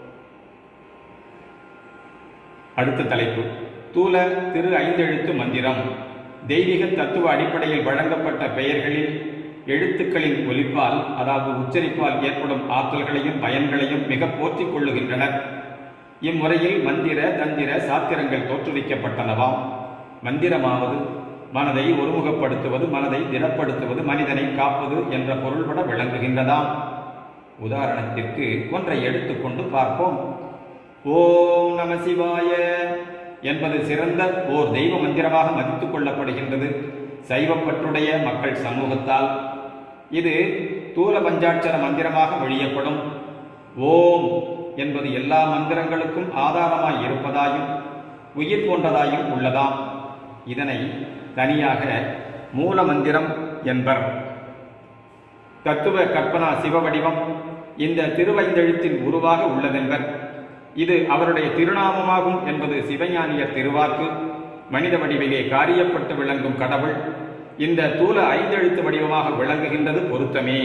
அடுத்த தலைப்பு, தூல திரு ஐந்தெழுத்து மந்திரம். தெய்வீக தத்துவ அடிப்படையில் வழங்கப்பட்ட பெயர்களில் எழுத்துக்களின் ஒலிப்பால், அதாவது உச்சரிப்பால் ஏற்படும் ஆற்றல்களையும் பயன்களையும் மிக போற்றிக் கொள்ளுகின்றனர். இம்முறையில் மந்திர தந்திர சாத்திரங்கள் தோற்றுவிக்கப்பட்டனவாம். மந்திரமாவது மனதை ஒருமுகப்படுத்துவது, மனதை திடப்படுத்துவது, மனிதனை காப்பது என்ற பொருள்பட விளங்குகின்றதாம். உதாரணத்திற்கு ஒன்றை எடுத்துக்கொண்டு பார்ப்போம். ஓம் நம சிவாய என்பது சிறந்த ஓர் தெய்வ மந்திரமாக மதித்துக் கொள்ளப்படுகின்றது சைவப்பற்றுடைய மக்கள் சமூகத்தால். இது தூல பஞ்சாட்சர மந்திரமாக வெளியப்படும். ஓம் என்பது எல்லா மந்திரங்களுக்கும் ஆதாரமாய் இருப்பதாயும் உயிர் போன்றதாயும் உள்ளதாம். இதனை தனியாக மூல மந்திரம் என்பர். தத்துவ கற்பனா சிவ வடிவம் இந்த திருவைந்தெழுத்தின் உருவாக உள்ளதென்பர். இது அவருடைய திருநாமமாகும் என்பது சிவஞானியர் திருவாக்கு. மனித வடிவிலே காரியப்பட்டு விளங்கும் கடவுள் இந்த தூல ஐந்தெழுத்து வடிவமாக விளங்குகின்றது பொருத்தமே.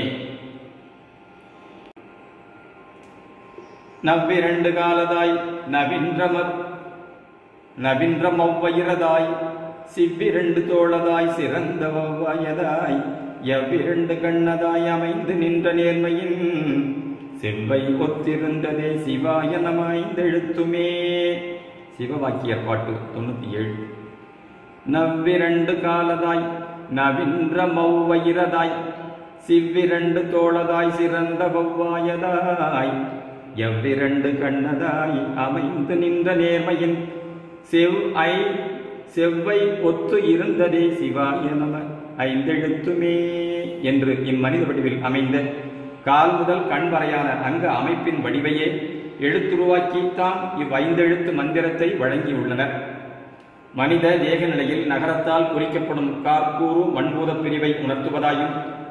நவ்விரண்டு காலதாய் நவின்றமர் நவின்றமவ்வையிரதாய் சிவ்விரண்டு தோளதாய் சிறந்த வவ்வாயதாய் எவ்விரண்டு கண்ணதாய் அமைந்து நின்ற நேர்மையின் செவ்வை ஒத்திருந்ததே சிவாய நம ஐந்தெழுத்துமே. சிவவாக்கியர் பாட்டு தொண்ணூத்தி ஏழு. நவ்விரண்டு காலதாய் நவின்ற மௌவயிரதாய் சிவ்விரண்டு தோளதாய் சிறந்த வவ்வாயதாய் எவ்விரண்டு கண்ணதாய் அமைந்து நின்ற நேர்மையின் செவ் ஐ செவ்வை ஒத்து இருந்ததே சிவாய நம ஐந்தெழுத்துமே என்று இம்மனித வடிவில் அமைந்த கால் முதல் கண் வரையான அங்க அமைப்பின் வடிவையே எழுத்துருவாக்கித்தான் இவ்வைந்தெழுத்து மந்திரத்தை வழங்கியுள்ளனர். மனித தேக நிலையில் நகரத்தால் குறிக்கப்படும் கார்கூறு மண்பூத பிரிவை உணர்த்துவதாயும்,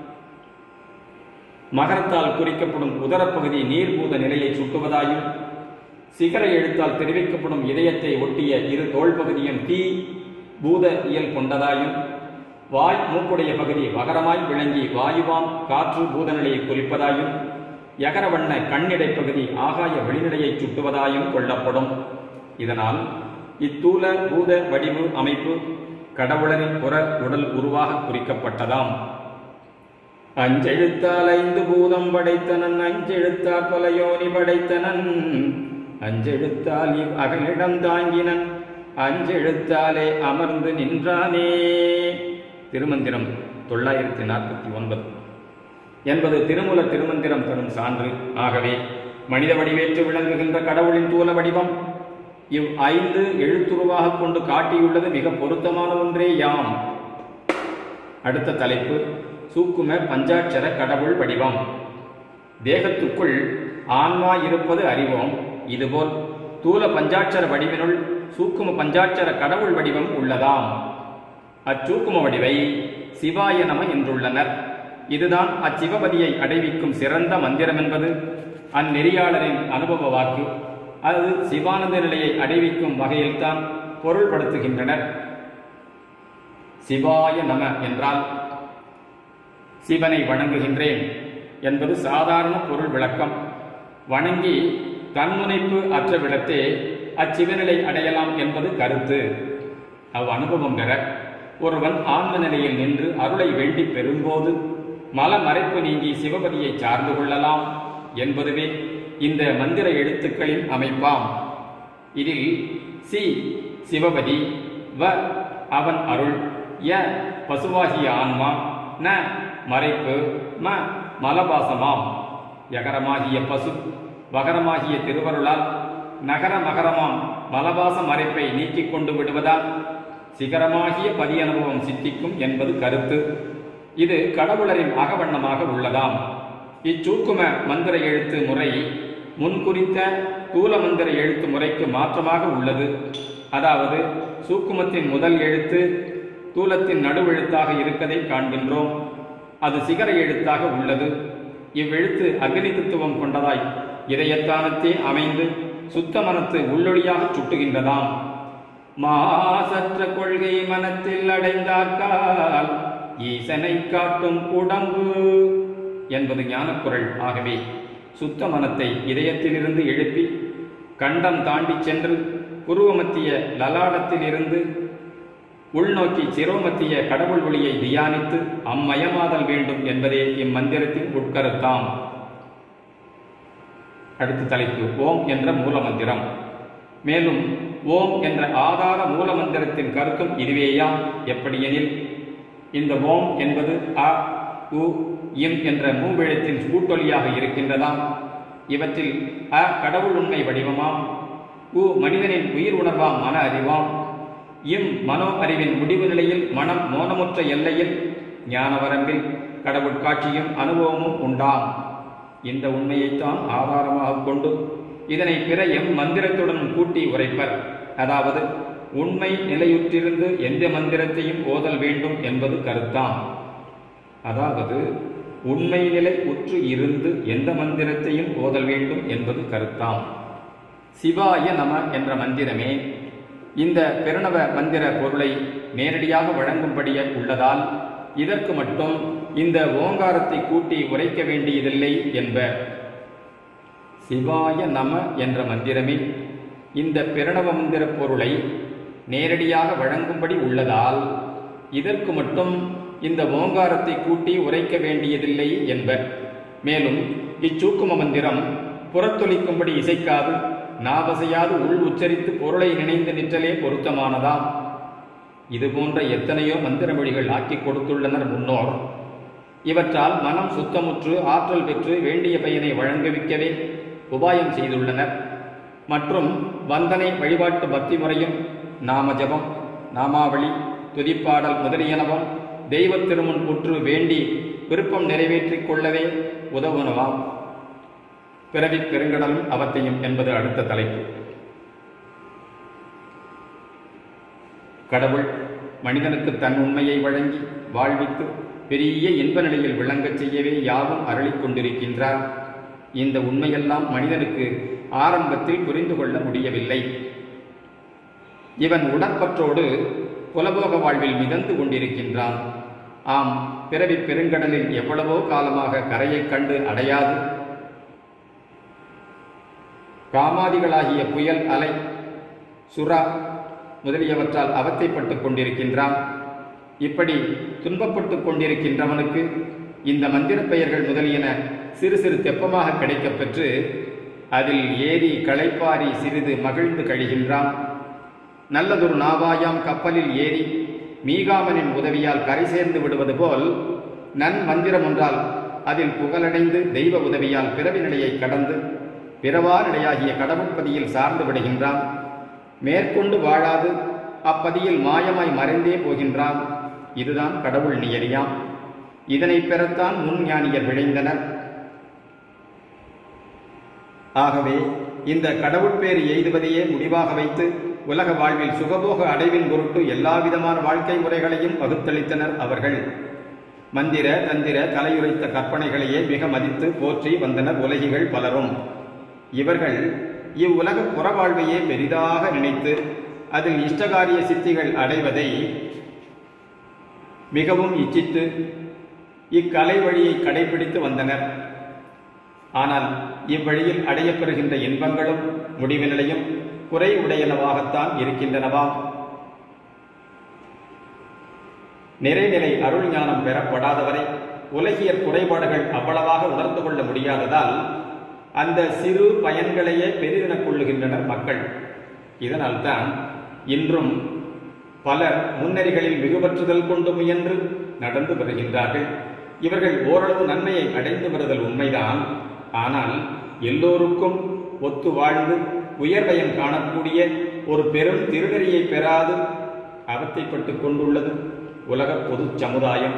மகரத்தால் குறிக்கப்படும் உதரப்பகுதி நீர்பூத நிலையை சுட்டுவதாயும், சிகர எழுத்தால் தெரிவிக்கப்படும் இதயத்தை ஒட்டிய இரு தோல் பகுதியும் தீ பூத இயல் கொண்டதாயும், வாய் மூக்குடைய பகுதி வகரமாய் விளங்கி வாயுவாம் காற்று பூத நிலையை குறிப்பதாயும், யகரவண்ண கண்ணிடை பகுதி ஆகாய வெளிநிலையை சுட்டுவதாயும் கொள்ளப்படும். இதனால் இத்தூல பூத வடிவு அமைப்பு கடவுளரின் புற உடல் உருவாக குறிக்கப்பட்டதாம். அஞ்செழுத்தால் ஐந்து பூதம் படைத்தனன் அஞ்செழுத்தால் பல யோனி படைத்தனன் அஞ்செழுத்தால் இவ் அகலிடம் தாங்கினன் அஞ்செழுத்தாலே அமர்ந்து நின்றானே. திருமந்திரம் தொள்ளாயிரத்தி நாற்பத்தி ஒன்பது என்பது திருமூல திருமந்திரம் தரும் சான்று. ஆகவே மனித வடிவேற்று விளங்குகின்ற கடவுளின் தூல வடிவம் இவ் ஐந்து எழுத்துருவாக கொண்டு காட்டியுள்ளது மிக பொருத்தமான ஒன்றே யாம். அடுத்த தலைப்பு சூக்கும பஞ்சாட்சர கடவுள் வடிவம். தேகத்துக்குள் ஆன்மா இருப்பது அறிவோம். இதுபோல் தூல பஞ்சாட்சர வடிவினுள் சூக்கும பஞ்சாட்சர கடவுள் வடிவம் உள்ளதாம். அச்சூக்கும வடிவை சிவாய நம என்றுள்ளனர். இதுதான் அச்சிவபதியை அடைவிக்கும் சிறந்த மந்திரம் என்பது அந்நெறியாளரின் அனுபவ வாக்கு. அது சிவானந்த நிலையை அடைவிக்கும் வகையில்தான் பொருள்படுத்துகின்றனர். சிவாய நம என்றால் சிவனை வணங்குகின்றேன் என்பது சாதாரண பொருள் விளக்கம். வணங்கி தன்முனைப்பு அற்ற விடத்தே அச்சிவநிலை அடையலாம் என்பது கருத்து. அவ் அனுபவம் பெற ஒருவன் ஆன்ம நிலையில் நின்று அருளை வேண்டி பெறும்போது மல மறைப்பு நீங்கி சிவபதியை சார்ந்து கொள்ளலாம் என்பதுவே இந்த மந்திர எழுத்துக்களின் அமைப்பாம். இதில் சி சிவபதி, வ அவன் அருள், ய பசுவாகிய ஆன்மா, ந மறைப்பு, ம மலபாசமாம். யகரமாகிய பசு, வகரமாகிய திருவருளால் நகர மகரமாம் மலபாச மறைப்பை நீக்கிக் கொண்டு விடுவதால் சிகரமாகிய பதி அனுபவம் சித்திக்கும் என்பது கருத்து. இது கடவுளரின் அகவண்ணமாக உள்ளதாம். இச்சூக்கும மந்திர எழுத்து முறை முன்குறித்த தூல மந்திர எழுத்து முறைக்கு மாற்றமாக உள்ளது. அதாவது சூக்குமத்தின் முதல் எழுத்து தூலத்தின் நடுவெழுத்தாக இருக்கதை காண்கின்றோம். அது சிகர எழுத்தாக உள்ளது. இவ்வெழுத்து அக்னி தத்துவம் கொண்டதாய் இதயத்தானத்தே அமைந்து சுத்த மனத்து உள்ளொளியாக சுட்டுகின்றதாம். மாசற்ற கொள்கை மனத்தில் அடைந்தாக்கால் ஈசனை காட்டும் உடம்பு என்பது ஞானக்குரல். ஆகவே சுத்த மனத்தை இதயத்திலிருந்து எழுப்பி கண்டம் தாண்டி சென்று புருவமத்திய லலாடத்திலிருந்து உள்நோக்கி சிரோமத்திய கடவுள் ஒளியை தியானித்து அம்மயமாதல் வேண்டும் என்பதே இம்மந்திரத்தின் உட்கருத்தாம். அடுத்த தலைப்பு ஓம் என்ற மூல மந்திரம். மேலும் ஓம் என்ற ஆதார மூல மந்திரத்தின் கருத்தும் இதுவேயாம். எப்படியெனில் இந்த ஓம் என்பது அ உ இம் என்ற மூவெழுத்தின் கூட்டொலியாக இருக்கின்றதாம். இவற்றில் அ கடவுள் உண்மை வடிவமாம், உ மனிதனின் உயிர் உணர்வாம் மன அறிவாம், இம் மனோ அறிவின் முடிவு நிலையில் மனம் மோனமுற்ற எல்லையில் ஞான வரம்பில் கடவுள் காட்சியும் அனுபவமும் உண்டாம். இந்த உண்மையைத்தான் ஆதாரமாக கொண்டு இதனை பிற எம் மந்திரத்துடன் கூட்டி உரைப்பர். அதாவது உண்மை நிலையுற்றிருந்து எந்த மந்திரத்தையும் ஓதல் வேண்டும் என்பது கருத்தாம். அதாவது உண்மை நிலை உற்று இருந்து எந்த மந்திரத்தையும் ஓதல் வேண்டும் என்பது கருத்தாம். சிவாய நம என்ற மந்திரமே இந்த பிரணவ மந்திர பொருளை நேரடியாக வழங்கும்படிய உள்ளதால் இதற்கு மட்டும் இந்த ஓங்காரத்தை கூட்டி உரைக்க வேண்டியதில்லை என்ப. சிவாய நம என்ற மந்திரமே இந்த பிரணவ மந்திர பொருளை நேரடியாக வழங்கும்படி உள்ளதால் இதற்கு மட்டும் இந்த ஓங்காரத்தை கூட்டி உரைக்க வேண்டியதில்லை என்ப. மேலும் இச்சூக்கும மந்திரம் புறத்தொலிக்கும்படி இசைக்காது நாவசையாது உள் உச்சரித்து பொருளை நினைந்து நிற்றலே பொருத்தமானதாம். இதுபோன்ற எத்தனையோ மந்திர மொழிகள் ஆக்கி கொடுத்துள்ளனர் முன்னோர். இவற்றால் மனம் சுத்தமுற்று ஆற்றல் பெற்று வேண்டிய பயனை வழங்குவிக்கவே உபாயம் செய்துள்ளனர். மற்றும் வந்தனை வழிபாட்டு பக்தி முறையும் நாம ஜபம், நாமாவளி, துதிப்பாடல் முதலியனவும் தெய்வ திருமுன் உற்று வேண்டி விருப்பம் நிறைவேற்றிக் கொள்ளவே உதவுனவாம். பிறவி பெருங்கடலும் அவத்தையும் என்பது அடுத்த தலைப்பு. கடவுள் மனிதனுக்கு தன் உண்மையை வழங்கி வாழ்வித்து பெரிய இன்ப நிலையில் விளங்கச் செய்யவே யாவும் அருளிக் கொண்டிருக்கின்றார். இந்த உண்மையெல்லாம் மனிதனுக்கு ஆரம்பத்தில் புரிந்து கொள்ள முடியவில்லை. இவன் உடற்பற்றோடு புலபோக வாழ்வில் மிதந்து கொண்டிருக்கின்றான். ஆம், பிறவி பெருங்கடலில் எவ்வளவோ காலமாக கரையை கண்டு அடையாது காமாதிகளாகிய புயல், அலை, சுறா முதலியவற்றால் அவத்தைப்பட்டு கொண்டிருக்கின்றான். இப்படி துன்பப்பட்டு கொண்டிருக்கின்றவனுக்கு இந்த மந்திர பெயர்கள் முதலியன சிறு சிறு தெப்பமாக கிடைக்கப் பெற்று அதில் ஏறி களைப்பாரி சிறிது மகிழ்ந்து கழிகின்றான். நல்லதொரு நாவாயாம் கப்பலில் ஏறி மீகாமனின் உதவியால் கரை சேர்ந்து விடுவது போல் நன் மந்திரம் ஒன்றால் அதில் புகழடைந்து தெய்வ உதவியால் பிறவி நிலையை கடந்து பிறவா நிலையாகிய கடவுட்பதியில் சார்ந்து விடுகின்றான். மேற்கொண்டு வாழாது அப்பதியில் மாயமாய் மறைந்தே போகின்றான். இதுதான் கடவுள் நியதியாம். இதனை பெறத்தான் முன்ஞானியர் விளைந்தனர். ஆகவே இந்த கடவுட்பேறு எய்துவதையே முடிவாக வைத்து உலக வாழ்வில் சுகபோக அடைவின் பொருட்டு எல்லாவிதமான வாழ்க்கை முறைகளையும் வகுத்தளித்தனர் அவர்கள். மந்திர தந்திர தலையுரைத்த கற்பனைகளையே மிக மதித்து போற்றி வந்தனர் உலகிகள் பலரும். இவர்கள் இவ்வுலக புறவாழ்வையே பெரிதாக நினைத்து அதில் இஷ்டகாரிய சித்திகள் அடைவதை மிகவும் இச்சித்து இக்கலை வழியை கடைபிடித்து வந்தனர். ஆனால் இவ்வழியில் அடையப்பெறுகின்ற இன்பங்களும் முடிவு நிலையும் குறை உடையனவாகத்தான் இருக்கின்றனவாம். நிறைநிலை அருள் ஞானம் பெறப்படாதவரை உலகியற் குறைபாடுகள் அவ்வளவாக உணர்ந்து கொள்ள முடியாததால் அந்த சிறு பயன்களையே பெரிதென கொள்ளுகின்றனர் மக்கள். இதனால்தான் இன்றும் பலர் முன்னெறிகளில் மிகுபற்றுதல் கொண்டு முயன்று நடந்து வருகின்றார்கள். இவர்கள் ஓரளவு நன்மையை அடைந்து வருதல் உண்மைதான். ஆனால் எல்லோருக்கும் ஒத்து வாழ்ந்து உயர்வயம் காணக்கூடிய ஒரு பெரும் திருநெறியை பெறாது அவத்தைப்பட்டு கொண்டுள்ளது உலக பொது சமுதாயம்.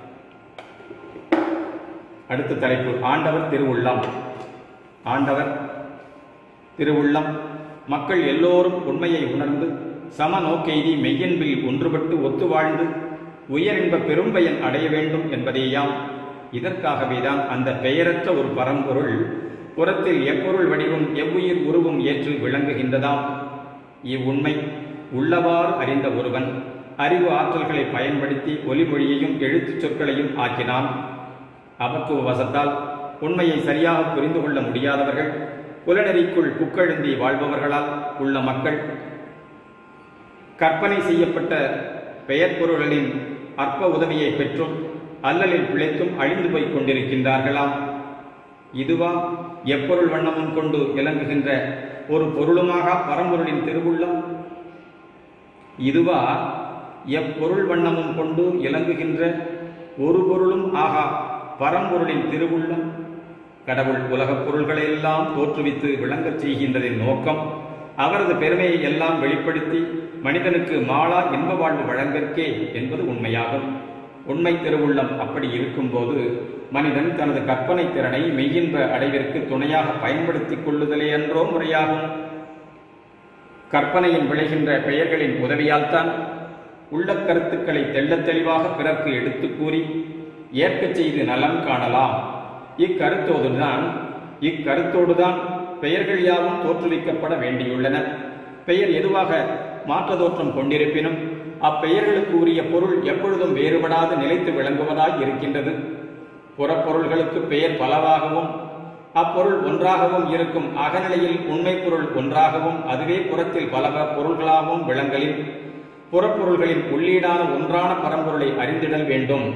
அடுத்த தலைப்பு ஆண்டவர் திருவுள்ளம். ஆண்டவர் திருவுள்ளம் மக்கள் எல்லோரும் உண்மையை உணர்ந்து சம நோக்கெய்தி மெய்யன்பில் ஒன்றுபட்டு ஒத்து வாழ்ந்து உயரின்ப பெரும்பயன் அடைய வேண்டும் என்பதேயாம். இதற்காகவேதான் அந்த பெயரற்ற ஒரு பரம்பொருள் புறத்தில் எப்பொருள் வடிவும் எவ்வுயிர் உருவும் ஏற்று விளங்குகின்றதாம். இவ்வுண்மை உள்ளவாறு அறிந்த ஒருவன் அறிவு ஆற்றல்களை பயன்படுத்தி ஒலிமொழியையும் எழுத்துச் சொற்களையும் ஆக்கினான். அபக்குவ வசத்தால் உண்மையை சரியாக புரிந்து கொள்ள முடியாதவர்கள், புலனெறிக்குள் புக்கெழுந்தி வாழ்பவர்களால் உள்ள மக்கள் கற்பனை செய்யப்பட்ட பெயர் பொருள்களின் அற்ப உதவியை பெற்றும் அல்லலில் பிழைத்தும் அழிந்து போய்க் கொண்டிருக்கின்றார்களாம். இதுவா எப்பொருள் வண்ணமும் கொண்டு இலங்குகின்ற ஒரு பொருளுமாக பரம்பொருளின் திருவுள்ளம்? இதுவா எப்பொருள் வண்ணமும் கொண்டு இலங்குகின்ற ஒரு பொருளும் ஆகா பரம்பொருளின் திருவுள்ளம்? கடவுள் உலகப் பொருள்களை எல்லாம் தோற்றுவித்து விளங்கச் செய்கின்றதின் நோக்கம் அவரது பெருமையை எல்லாம் வெளிப்படுத்தி மனிதனுக்கு மாளா இன்ப வாழ்வு வழங்கற்கே என்பது உண்மையாகும். உண்மை திருவுள்ளம் அப்படி இருக்கும்போது மனிதன் தனது கற்பனை திறனை மெய்யின்ப அடைவிற்கு துணையாக பயன்படுத்திக் கொள்ளுதலே என்றோ முறையாகும். கற்பனையின் விளைகின்ற பெயர்களின் உதவியால் தான் உள்ள கருத்துக்களை தெள்ளத் தெளிவாக பிறர்க்கு எடுத்து கூறி ஏற்கச் செய்து நலம் காணலாம். இக்கருத்தோடுதான் இக்கருத்தோடுதான் பெயர்கள் யாவும் தோற்றுவிக்கப்பட வேண்டியுள்ளன. பெயர் எதுவாக மாற்ற தோற்றம் கொண்டிருப்பினும் அப்பெயர்களுக்கு உரிய பொருள் எப்பொழுதும் வேறுபடாது நிலைத்து விளங்குவதாய் இருக்கின்றது. புறப்பொருள்களுக்கு பெயர் பலவாகவும் அப்பொருள் ஒன்றாகவும் இருக்கும் அகநிலையில் உண்மை பொருள் ஒன்றாகவும் அதுவே புறத்தில் பல பொருள்களாகவும் விளங்கலின் புறப்பொருள்களின் உள்ளீடான ஒன்றான பரம்பொருளை அறிந்திடல் வேண்டும்.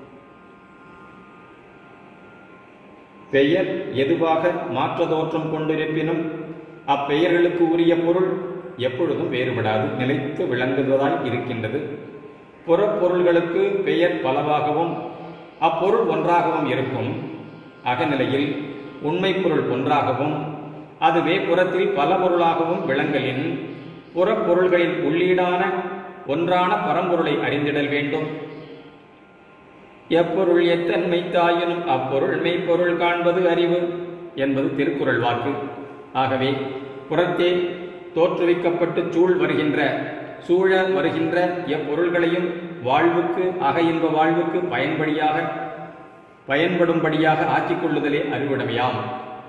பெயர் எதுவாக மாற்ற தோற்றம் கொண்டிருப்பினும் அப்பெயர்களுக்கு உரிய பொருள் எப்பொழுதும் வேறுபடாது நிலைத்து விளங்குவதாய் இருக்கின்றது. புறப்பொருள்களுக்கு பெயர் பலவாகவும் அப்பொருள் ஒன்றாகவும் இருக்கும் அகநிலையில் உண்மை பொருள் ஒன்றாகவும் அதுவே புறத்தில் பல பொருளாகவும் விளங்கலின் புறப்பொருள்களின் உள்ளீடான ஒன்றான பரம்பொருளை அறிந்திடல் வேண்டும். எப்பொருள் எத்தன்மை தாயினும் அப்பொருள் மெய்ப்பொருள் காண்பது அறிவு என்பது திருக்குறள் வாக்கு. ஆகவே புறத்தே தோற்றுவிக்கப்பட்டு சூழ் வருகின்ற சூழ வருகின்ற எப்பொருள்களையும் வாழ்வுக்கு அக இன்ப வாழ்வுக்கு பயன்படியாக பயன்படும்படியாக ஆக்கிக் கொள்ளுதலே அறிவுடைமையாம்.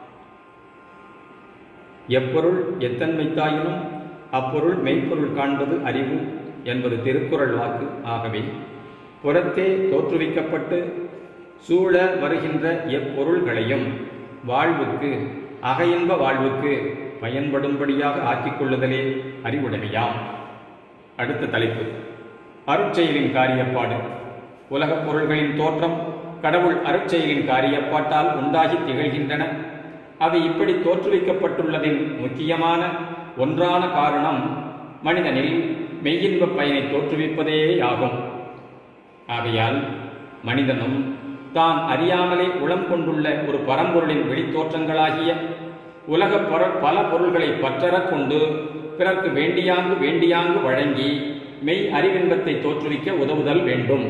எப்பொருள் எத்தன்மை தாயினும் அப்பொருள் மெய்ப்பொருள் காண்பது அறிவு என்பது திருக்குறள் வாக்கு. ஆகவே புறத்தே தோற்றுவிக்கப்பட்டு சூழ வருகின்ற எப்பொருள்களையும் வாழ்வுக்கு அக இன்ப வாழ்வுக்கு பயன்படும்படியாக ஆக்கிக் கொள்ளுதலே அறிவுடைமையாம். அடுத்த தலைப்பு அருட்செயலின் காரியப்பாடு. உலகப் பொருள்களின் தோற்றம் கடவுள் அருட்செயலின் காரியப்பாட்டால் உண்டாகி திகழ்கின்றன. அவை இப்படி தோற்றுவிக்கப்பட்டுள்ளதின் முக்கியமான ஒன்றான காரணம் மனிதனில் மெய்யின்ப பயனை தோற்றுவிப்பதே ஆகும். ஆகையால் மனிதனும் தான் அறியாமலே உளம் கொண்டுள்ள ஒரு பரம்பொருளின் வெளித்தோற்றங்களாகிய உலக பல பொருள்களை பற்றறக் கொண்டு பிறர்க்கு வேண்டியாங்கு வேண்டியாங்கு வழங்கி மெய் அறிவின்பத்தை தோற்றுவிக்க உதவுதல் வேண்டும்.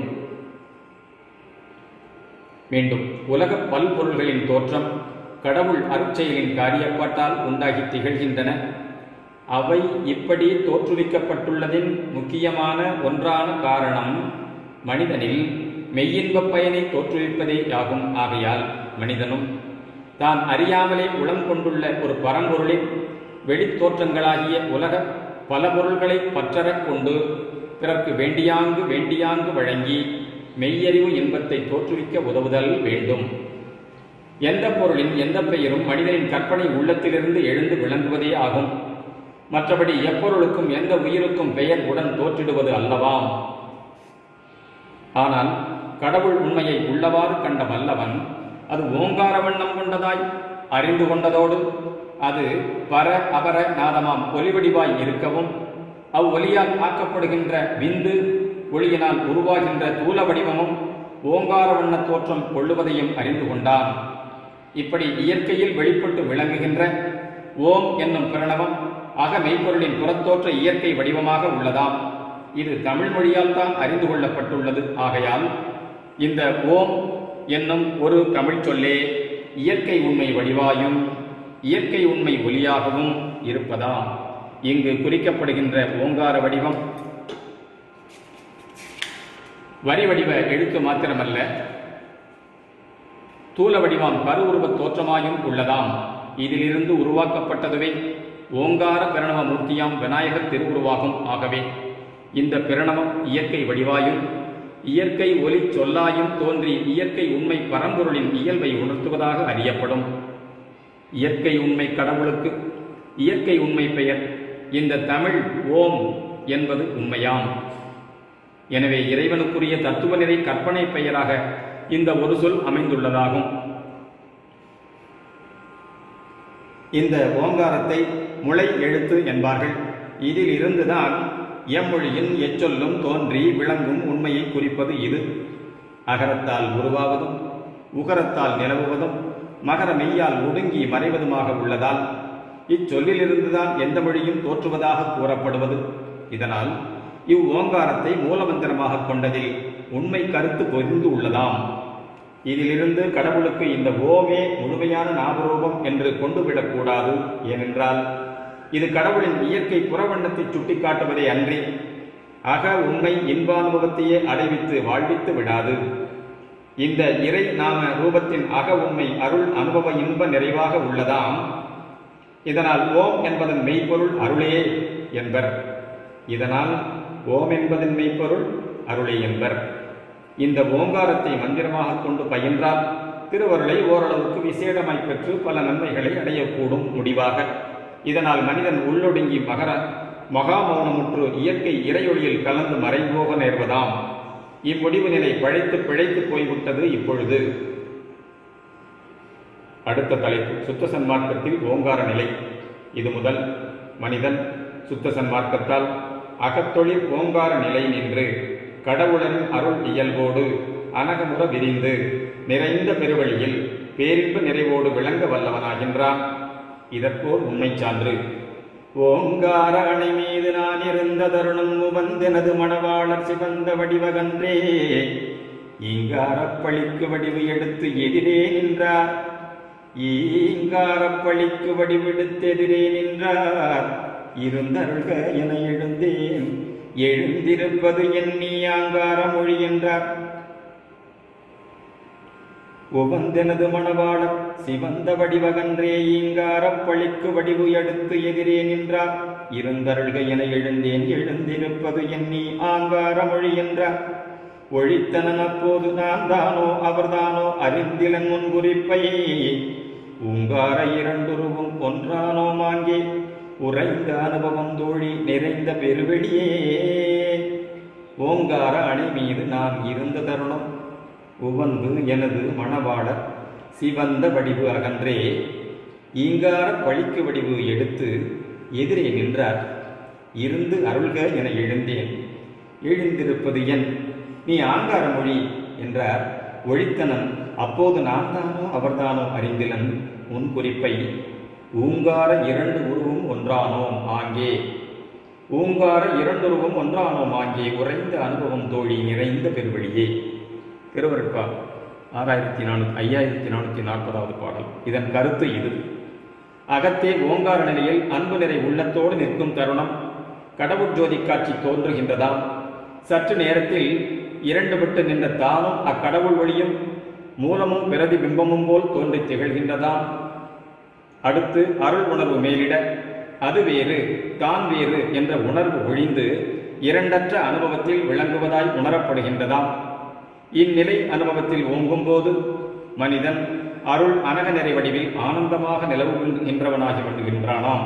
மீண்டும் உலக பல்பொருள்களின் தோற்றம் கடவுள் அருட்செயலின் காரியப்பாட்டால் உண்டாகி திகழ்கின்றன. அவை இப்படி தோற்றுவிக்கப்பட்டுள்ளதின் முக்கியமான ஒன்றான காரணம் மனிதனில் மெய்யின்ப பயனை தோற்றுவிப்பதே ஆகும். ஆகையால் மனிதனும் தான் அறியாமலே உளம் கொண்டுள்ள ஒரு பரம்பொருளின் வெளித்தோற்றங்களாகிய உலக பல பொருள்களை பற்றறக் கொண்டு பிறர்க்கு வேண்டியாங்கு வேண்டியாங்கு வழங்கி மெய்யறிவு இன்பத்தை தோற்றுவிக்க உதவுதல் வேண்டும். எந்த பொருளின் எந்த பெயரும் மனிதனின் கற்பனை உள்ளத்திலிருந்து எழுந்து விளங்குவதே ஆகும். மற்றபடி எப்பொருளுக்கும் எந்த உயிருக்கும் பெயர் உடன் தோற்றிடுவது அல்லவாம். ஆனால் கடவுள் உண்மையை உள்ளவாறு கண்ட வல்லவன் அது ஓங்கார வண்ணம் கொண்டதாய் அறிந்து கொண்டதோடு அது பர அபர நாதமாம் ஒலிவடிவாய் இருக்கவும் அவ்வொலியால் ஆக்கப்படுகின்ற விந்து ஒளியினால் உருவாகின்ற தூல வடிவமும் ஓங்கார வண்ண தோற்றம் கொள்ளுவதையும் அறிந்து கொண்டான். இப்படி இயற்கையில் வெளிப்பட்டு விளங்குகின்ற ஓம் என்னும் பிரணவம் அக மெய்ப்பொருளின் புறத்தோற்ற இயற்கை வடிவமாக உள்ளதாம். இது தமிழ் மொழியால் தான் அறிந்து கொள்ளப்பட்டுள்ளது. ஆகையால் இந்த ஓம் என்னும் ஒரு தமிழ் சொல்லே இயற்கை உண்மை வடிவாயும் இயற்கை உண்மை ஒலியாகவும் இருப்பதாம். இங்கு குறிக்கப்படுகின்ற ஓங்கார வடிவம் வரி வடிவ எழுத்து மாத்திரமல்ல, தூல வடிவாம் கரு உருவ தோற்றமாயும் உள்ளதாம். இதிலிருந்து உருவாக்கப்பட்டதுவே ஓங்கார பிரணவ மூர்த்தியாம் விநாயகர் திருவுருவாகும். ஆகவே இந்த பிரணவம் இயற்கை வடிவாயும் இயற்கை ஒலி சொல்லாயும் தோன்றி இயற்கை உண்மை பரம்பொருளின் இயல்பை உணர்த்துவதாக அறியப்படும். இயற்கை உண்மை கடவுளுக்கு இயற்கை உண்மை பெயர் இந்த தமிழ் ஓம் என்பது உண்மையாம். எனவே இறைவனுக்குரிய தத்துவ நிறை கற்பனை பெயராக இந்த ஒரு சொல் அமைந்துள்ளதாகும். இந்த ஓங்காரத்தை முளை எழுத்து என்பார்கள். இதில் இருந்துதான் எம்மொழியின் எச்சொல்லும் தோன்றி விளங்கும் உண்மையை குறிப்பது இது. அகரத்தால் உருவாவதும் உகரத்தால் நிலவுவதும் மகர மெய்யால் ஒடுங்கி மறைவதுமாக உள்ளதால் இச்சொல்லிலிருந்துதான் எந்த மொழியும் தோற்றுவதாக கூறப்படுவது. இதனால் இவ் ஓங்காரத்தை மூலமந்திரமாக கொண்டதில் உண்மை கருத்து பொதிந்து உள்ளதாம். இதிலிருந்து கடவுளுக்கு இந்த ஓமே முழுமையான நாமரூபம் என்று கொண்டு விடக்கூடாது. ஏனென்றால் இது கடவுளின் இயற்கை புறவண்ணத்தை சுட்டிக்காட்டுவதே அன்றி அக உண்மை இன்பானுபவத்தையே அடைவித்து வாழ்வித்து விடாது. இந்த இறை நாம ரூபத்தின் அக உண்மை அருள் அனுபவ இன்ப நிறைவாக உள்ளதாம். இதனால் ஓம் என்பதன் மெய்ப்பொருள் அருளே என்பர். இதனால் ஓம் என்பதன் மெய்ப்பொருள் அருளே என்பர். இந்த ஓங்காரத்தை மந்திரமாக கொண்டு பயின்றால் திருவருளை ஓரளவுக்கு விசேடமாய் பெற்று பல நன்மைகளை அடையக்கூடும். முடிவாக இதனால் மனிதன் உள்ளொடுங்கி மகர மகாமௌனமுற்று இயற்கை இறையொளியில் கலந்து மறைபோக நேர்வதாம். இம்முடிவு நிலை பழைத்து பிழைத்து போய்விட்டது இப்பொழுது. அடுத்த தலைப்பு சுத்த சன்மார்க்கத்தில் ஓங்கார நிலை. இது முதல் மனிதன் சுத்த சன்மார்க்கத்தால் அகத்தொழில் ஓங்கார நிலை நின்று கடவுளின் அருள் இயல்போடு அனகமுற விரிந்து நிறைந்த பெருவழியில் பேரின்பு நிறைவோடு விளங்க வல்லவனாகின்றான். இதற்கோர் உண்மை சான்று. ஓங்கார அணை மீது நான் இருந்த தருணம் உவந்தெனது மணவாளர் சிவந்த வடிவகன்றே ஈங்காரப்பழிக்கு வடிவு எடுத்து எதிரே நின்றார். ஈங்காரப்பழிக்கு வடிவெடுத்து எதிரே நின்றார். இருந்தருள்க என எழுந்தேன் எழுந்திருப்பது எண்ணி ஆங்கார மொழி என்றார். உவந்தெனது மணவாளர் சிவந்த வடிவகன்றே ஈங்காரப் பழிக்கு வடிவு எடுத்து எதிரே நின்றார். இருந்தருள்க என எழுந்தேன் எழுந்திருப்பது எண்ணி ஆங்கார மொழி என்றார். ஒழித்தனன் அப்போது நான் தானோ அவர்தானோ அறிந்திலன் முன் குறிப்பையே ஊங்கார இரண்டுருவும் ஒன்றானோ மாங்கே உறைந்த அனுபவம் தோழி நிறைந்த பெருவெளியே. ஓங்கார அணை மீது நான் இருந்த தருணம் உவந்து எனது மணவாளர் சிவந்த வடிவு அகன்றே ஈங்கார பழிக்கு வடிவு எடுத்து எதிரே நின்றார். இருந்து அருள்க என எழுந்தேன் எழுந்திருப்பது என் நீ ஆங்கார மொழி என்றார். ஒழித்தனன் அப்போது நான் தானோ அவர்தானோ அறிந்திலன் உன் குறிப்பை ஊங்கார இரண்டு உருவும் ஒன்றானோம் ஆங்கே ஊங்கார இரண்டுருவும் ஒன்றானோம் ஆங்கே உறைந்த அனுபவம் தோழி நிறைந்த பெருவழியே. திருவருட்பா ஆறாயிரத்தி நானூற்றி ஐயாயிரத்தி நானூற்றி நாற்பதாவது பாடல். இதன் கருத்து இது. அகத்தே ஓங்கார நிலையில் அன்பு நிறை உள்ளத்தோடு நிற்கும் தருணம் கடவுள் ஜோதி காட்சி தோன்றுகின்றதாம். சற்று நேரத்தில் இரண்டு விட்டு நின்ற தானும் அக்கடவுள் ஒளியும் மூலமும் பிரதிபிம்பமும் போல் தோன்றி திகழ்கின்றதாம். அடுத்து அருள் உணர்வு மேலிட அது வேறு தான் வேறு என்ற உணர்வு ஒழிந்து இரண்டற்ற அனுபவத்தில் விளங்குவதாய் உணரப்படுகின்றதாம். இந்நிலை அனுபவத்தில் ஓங்கும் போது மனிதன் அருள் அனக நிறை வடிவில் ஆனந்தமாக நிலவுகின்றவனாகி விடுகின்றானாம்.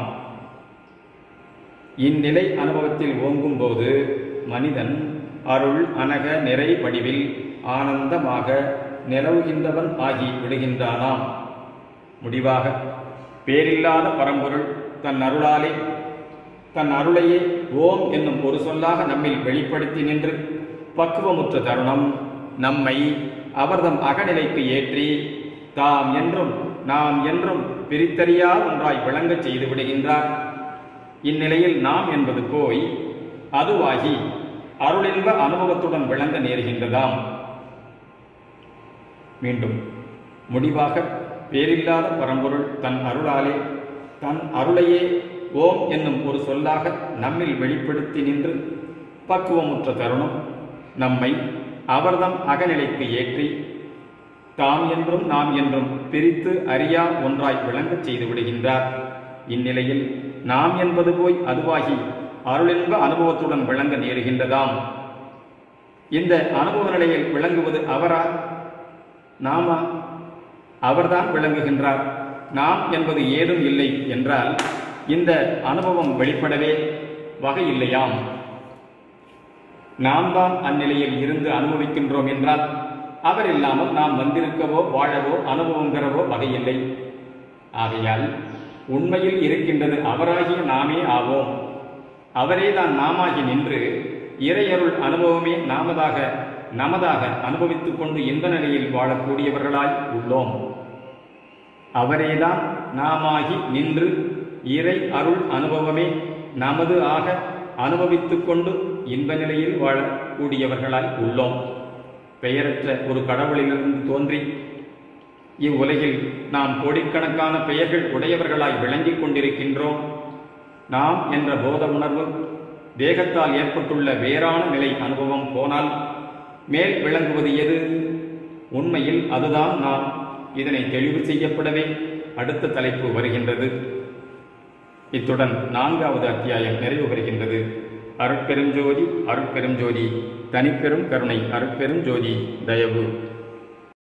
இந்நிலை அனுபவத்தில் ஓங்கும் போது மனிதன் அருள் அனக நிறை வடிவில் ஆனந்தமாக நிலவுகின்றவன் ஆகி விடுகின்றானாம். முடிவாக பேரில்லாத பரம்பொருள் தன் அருளாலே தன் அருளையே ஓம் என்னும் ஒரு சொல்லாக நம்மில் வெளிப்படுத்தி நின்று பக்குவமுற்ற தருணம் நம்மை அவர்தம் அகநிலைக்கு ஏற்றி தாம் என்றும் நாம் என்றும் பிரித்தறியா ஒன்றாய் விளங்கச் செய்து விடுகின்றார். இந்நிலையில் நாம் என்பது போய் அதுவாகி அருளின்ப அனுபவத்துடன் விளங்க நேருகின்றதாம். மீண்டும் முடிவாக பேரில்லாத பரம்பொருள் தன் அருளாலே தன் அருளையே ஓம் என்னும் ஒரு சொல்லாக நம்மில் வெளிப்படுத்தி நின்று பக்குவமுற்ற தருணம் நம்மை அவர்தம் அகநிலைக்கு ஏற்றி தாம் என்றும் நாம் என்றும் பிரித்து அறியா ஒன்றாய் விளங்கச் செய்து விடுகின்றார். இந்நிலையில் நாம் என்பது போய் அதுவாகி அருளின்ப அனுபவத்துடன் விளங்க நேருகின்றதாம். இந்த அனுபவ நிலையில் விளங்குவது அவரா நாமா? அவர்தான் விளங்குகின்றார். நாம் என்பது ஏதும் இல்லை என்றால் இந்த அனுபவம் வெளிப்படவே வகை இல்லையாம். நாம் தான் அந்நிலையில் இருந்து அனுபவிக்கின்றோம் என்றால் அவர் இல்லாமல் நாம் வந்திருக்கவோ வாழவோ அனுபவம் பெறவோ வகையில்லை. ஆகையால் உண்மையில் இருக்கின்றது அவராகிய நாமே ஆவோம். அவரே தான் நாமாகி நின்று இறையருள் அனுபவமே நாமதாக நமதாக அனுபவித்துக் கொண்டு இன்ப நிலையில் வாழக்கூடியவர்களாய் உள்ளோம். அவரேதான் நாமாகி நின்று இறை அருள் அனுபவமே நமது ஆக அனுபவித்துக் கொண்டு இன்ப நிலையில் வாழக்கூடியவர்களாய் உள்ளோம். பெயரற்ற ஒரு கடவுளிலிருந்து தோன்றி இவ்வுலகில் நாம் கோடிக்கணக்கான பெயர்கள் உடையவர்களாய் விளங்கிக் கொண்டிருக்கின்றோம். நாம் என்ற போத உணர்வு தேகத்தால் ஏற்பட்டுள்ள வேறான நிலை அனுபவம் போனால் மேல் விளங்குவது எது? உண்மையில் அதுதான் நாம். இதனை தெளிவு செய்யப்படவே அடுத்த தலைப்பு வருகின்றது. இத்துடன் நான்காவது அத்தியாயம் நிறைவு பெறுகின்றது. அருட்பெரும் ஜோதி, அருட்பெரும் ஜோதி, தனிப்பெரும் கருணை, அருட்பெரும் ஜோதி, தயவு.